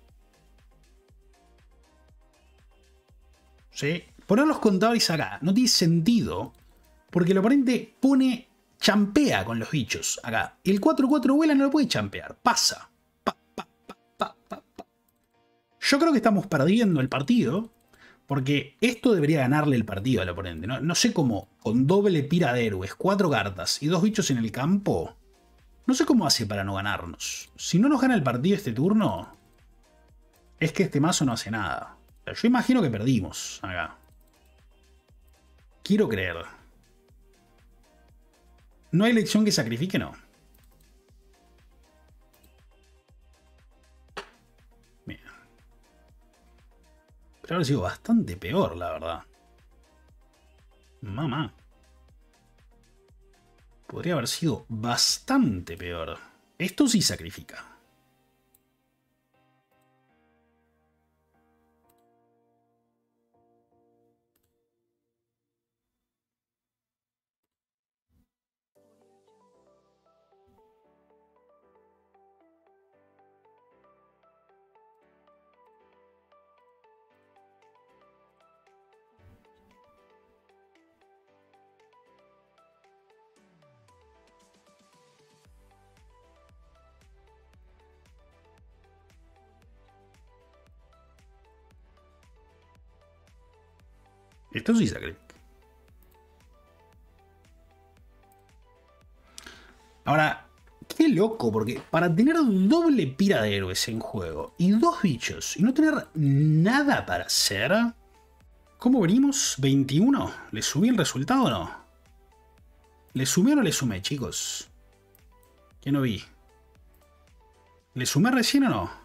¿Sí? Poner los contadores acá no tiene sentido. Porque el oponente pone, champea con los bichos acá. El cuatro cuatro vuela, no lo puede champear. Pasa. Pa, pa, pa, pa, pa, pa. Yo creo que estamos perdiendo el partido. Porque esto debería ganarle el partido al oponente. No, no sé cómo, con doble pira de héroes, cuatro cartas y dos bichos en el campo. No sé cómo hace para no ganarnos. Si no nos gana el partido este turno, es que este mazo no hace nada. O sea, yo imagino que perdimos acá. Quiero creer. ¿No hay elección que sacrifique? No. Bien. Pero haber sido bastante peor, la verdad. Mamá. Podría haber sido bastante peor. Esto sí sacrifica. Esto sí sacrifica. Ahora, qué loco, porque para tener doble pira de héroes en juego y dos bichos y no tener nada para hacer... ¿Cómo venimos? ¿veintiuno? ¿Le subí el resultado o no? ¿Le sumé o no le sumé, chicos? Que no vi. ¿Le sumé recién o no?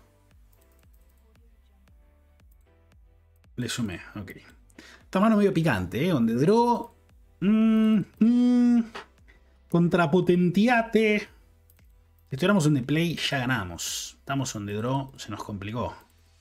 Le sumé, ok. Esta mano medio picante, ¿eh? Donde draw... Mm, mm, contrapotentiate. Si estuviéramos en the play, ya ganamos. Estamos on the draw, se nos complicó.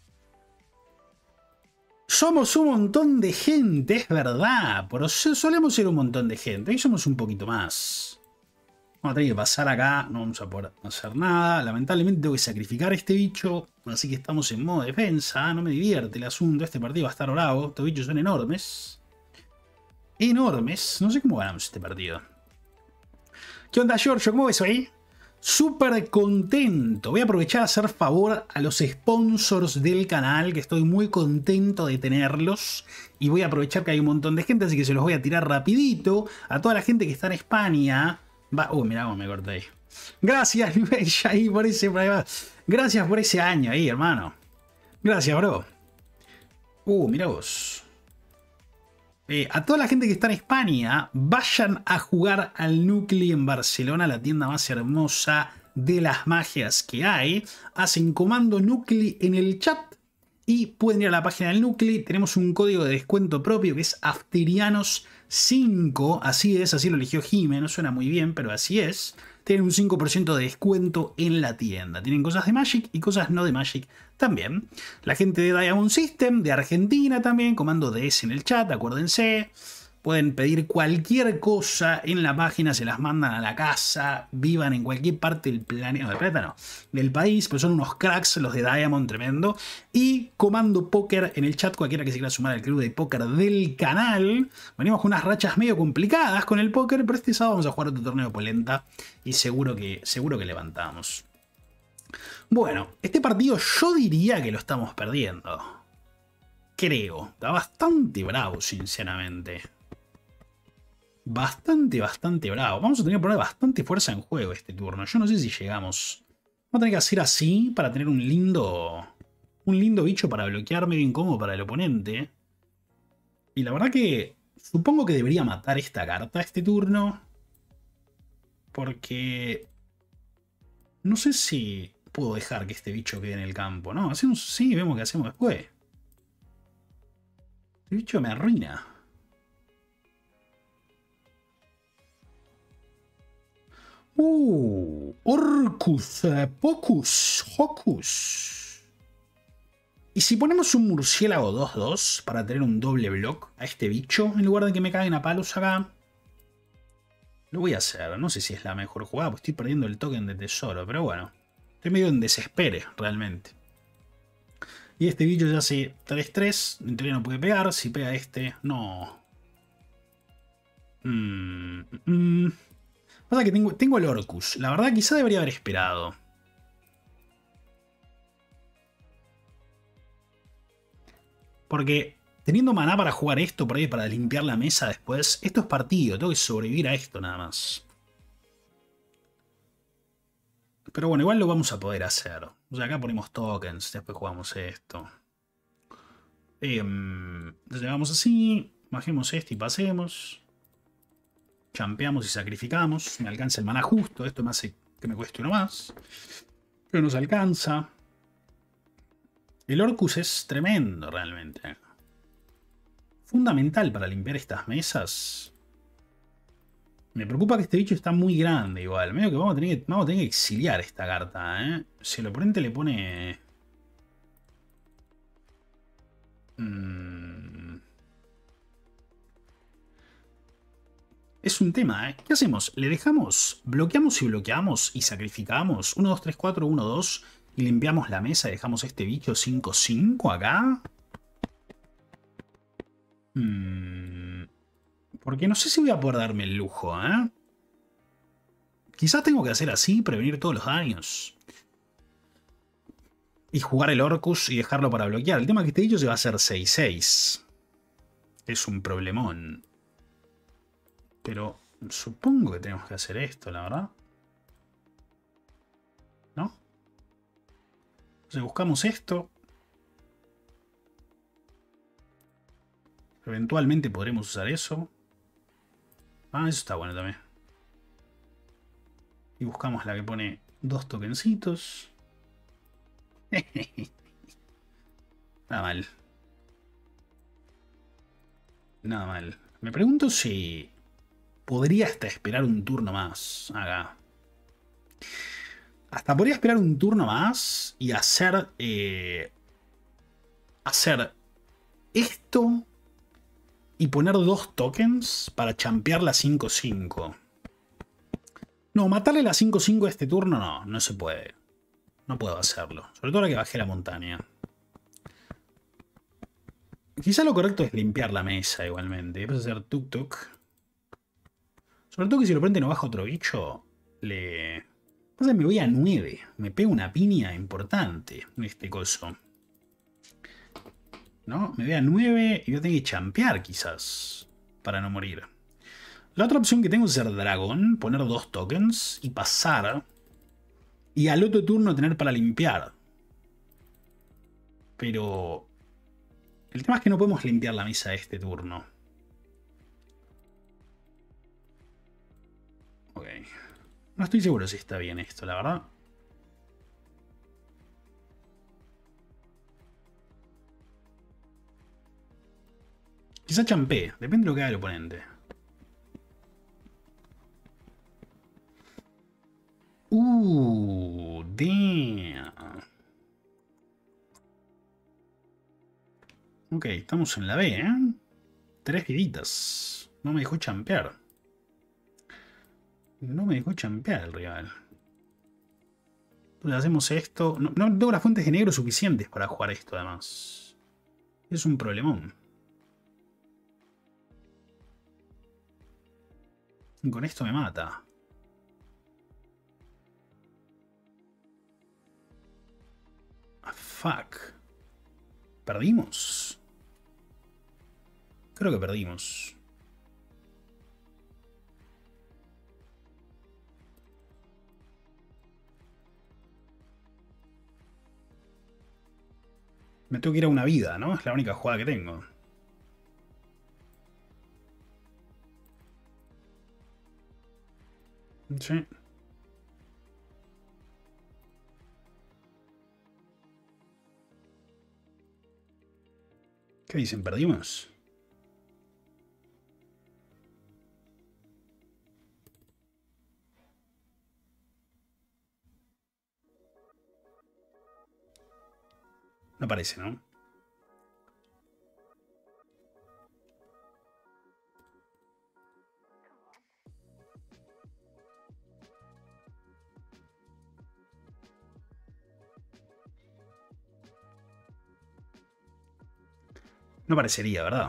Somos un montón de gente, es verdad. Pero solemos ser un montón de gente. Hoy somos un poquito más. Vamos a tener que pasar acá. No vamos a poder hacer nada. Lamentablemente tengo que sacrificar a este bicho. Así que estamos en modo defensa. No me divierte el asunto. Este partido va a estar bravo. Estos bichos son enormes. Enormes. No sé cómo ganamos este partido. ¿Qué onda, Giorgio? ¿Cómo ves ahí? Súper contento. Voy a aprovechar a hacer favor a los sponsors del canal, que estoy muy contento de tenerlos. Y voy a aprovechar que hay un montón de gente, así que se los voy a tirar rapidito. A toda la gente que está en España. Va, uh, mirá cómo me corté ahí. Gracias, ahí por ese, gracias por ese año ahí, hermano. Gracias, bro. Uh, mirá vos. Eh, a toda la gente que está en España, vayan a jugar al Nucli en Barcelona, la tienda más hermosa de las magias que hay. Hacen comando Nucli en el chat y pueden ir a la página del Nucli. Tenemos un código de descuento propio que es Afterianos cinco. Así es, así lo eligió Jime. No suena muy bien, pero así es. Tienen un cinco por ciento de descuento en la tienda. Tienen cosas de Magic y cosas no de Magic también. La gente de Diamond System, de Argentina también, comando D S en el chat, acuérdense. Pueden pedir cualquier cosa en la página, se las mandan a la casa, vivan en cualquier parte del planeta, no, del planeta no, del país, pero son unos cracks los de Diamond, tremendo. Y comando póker en el chat, cualquiera que se quiera sumar al club de póker del canal. Venimos con unas rachas medio complicadas con el póker, pero este sábado vamos a jugar otro torneo de polenta y seguro que, seguro que levantamos. Bueno, este partido yo diría que lo estamos perdiendo. creo. Está bastante bravo, sinceramente. Bastante, bastante bravo. Vamos a tener que poner bastante fuerza en juego este turno. Yo no sé si llegamos. Vamos a tener que hacer así para tener un lindo... Un lindo bicho para bloquear medio incómodo para el oponente. Y la verdad que... Supongo que debería matar esta carta este turno. Porque... No sé si puedo dejar que este bicho quede en el campo, ¿no? Hacemos, sí, vemos qué hacemos después. Este bicho me arruina. Uh, Orcus Pocus Hocus. ¿Y si ponemos un murciélago dos dos para tener un doble block a este bicho en lugar de que me caguen a palos acá? Lo voy a hacer. No sé si es la mejor jugada, porque estoy perdiendo el token de tesoro, pero bueno. Estoy medio en desespere, realmente. Y este bicho ya hace tres tres. En teoría no puede pegar. Si pega este, no. Mm, mm. Pasa que tengo, tengo el Orcus. La verdad, quizá debería haber esperado. Porque teniendo maná para jugar esto, por ahí para limpiar la mesa después, esto es partido. Tengo que sobrevivir a esto nada más. Pero bueno, igual lo vamos a poder hacer. O sea, acá ponemos tokens, después jugamos esto. Eh, Llegamos así, bajemos este y pasemos. Champeamos y sacrificamos. Me alcanza el maná justo. Esto me hace que me cueste uno más. Pero nos alcanza. El Orcus es tremendo realmente. Fundamental para limpiar estas mesas. Me preocupa que este bicho está muy grande igual. Medio que vamos a tener que, vamos a tener que exiliar esta carta, ¿eh? Si el oponente le pone... Mm... Es un tema, ¿eh? ¿Qué hacemos? ¿Le dejamos? ¿Bloqueamos y bloqueamos y sacrificamos? uno, dos, tres, cuatro, uno, dos. Y limpiamos la mesa y dejamos este bicho cinco cinco acá. Hmm... Porque no sé si voy a poder darme el lujo, ¿eh? Quizás tengo que hacer así, prevenir todos los daños. Y jugar el Orcus y dejarlo para bloquear. El tema es que este bicho se va a hacer seis seis. Es un problemón. Pero supongo que tenemos que hacer esto, la verdad. ¿No? Entonces buscamos esto. Eventualmente podremos usar eso. Ah, eso está bueno también. Y buscamos la que pone dos tokencitos. Nada mal. Nada mal. Me pregunto si podría hasta esperar un turno más acá. Hasta podría esperar un turno más y hacer... Eh, hacer esto y poner dos tokens para champear la cinco cinco. No, matarle la cinco cinco a este turno no, no se puede. No puedo hacerlo. Sobre todo ahora que bajé la montaña. Quizá lo correcto es limpiar la mesa igualmente. Después hacer tuk tuk. Sobre todo que si lo prende no baja otro bicho, le... Pasa que me voy a nueve. Me pega una piña importante en este coso. ¿No? Me voy a nueve y voy a tener que champear quizás. Para no morir. La otra opción que tengo es ser dragón. Poner dos tokens y pasar. Y al otro turno tener para limpiar. Pero... el tema es que no podemos limpiar la mesa este turno. Ok. No estoy seguro si está bien esto, la verdad. Quizá champé. Depende de lo que haga el oponente. Uh, damn. Ok, estamos en la B, ¿eh? Tres viditas. No me dejó champear. No me dejó champear el rival. Entonces hacemos esto. No, no tengo las fuentes de negro suficientes para jugar esto, además. Es un problemón. Y con esto me mata. Ah, fuck. Perdimos. Creo que perdimos. Me tengo que ir a una vida, ¿no? Es la única jugada que tengo. Sí. ¿Qué dicen? ¿Perdimos? No parece, ¿no? No parecería, ¿verdad?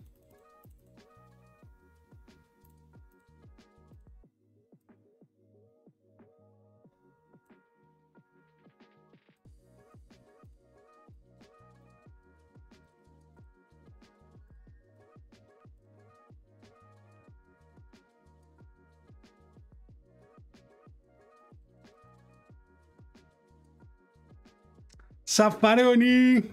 ¡Zaffaroni!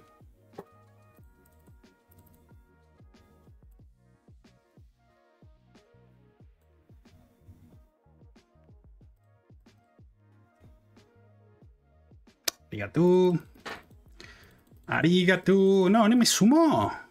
Arigato. Arigato. No, no me sumó.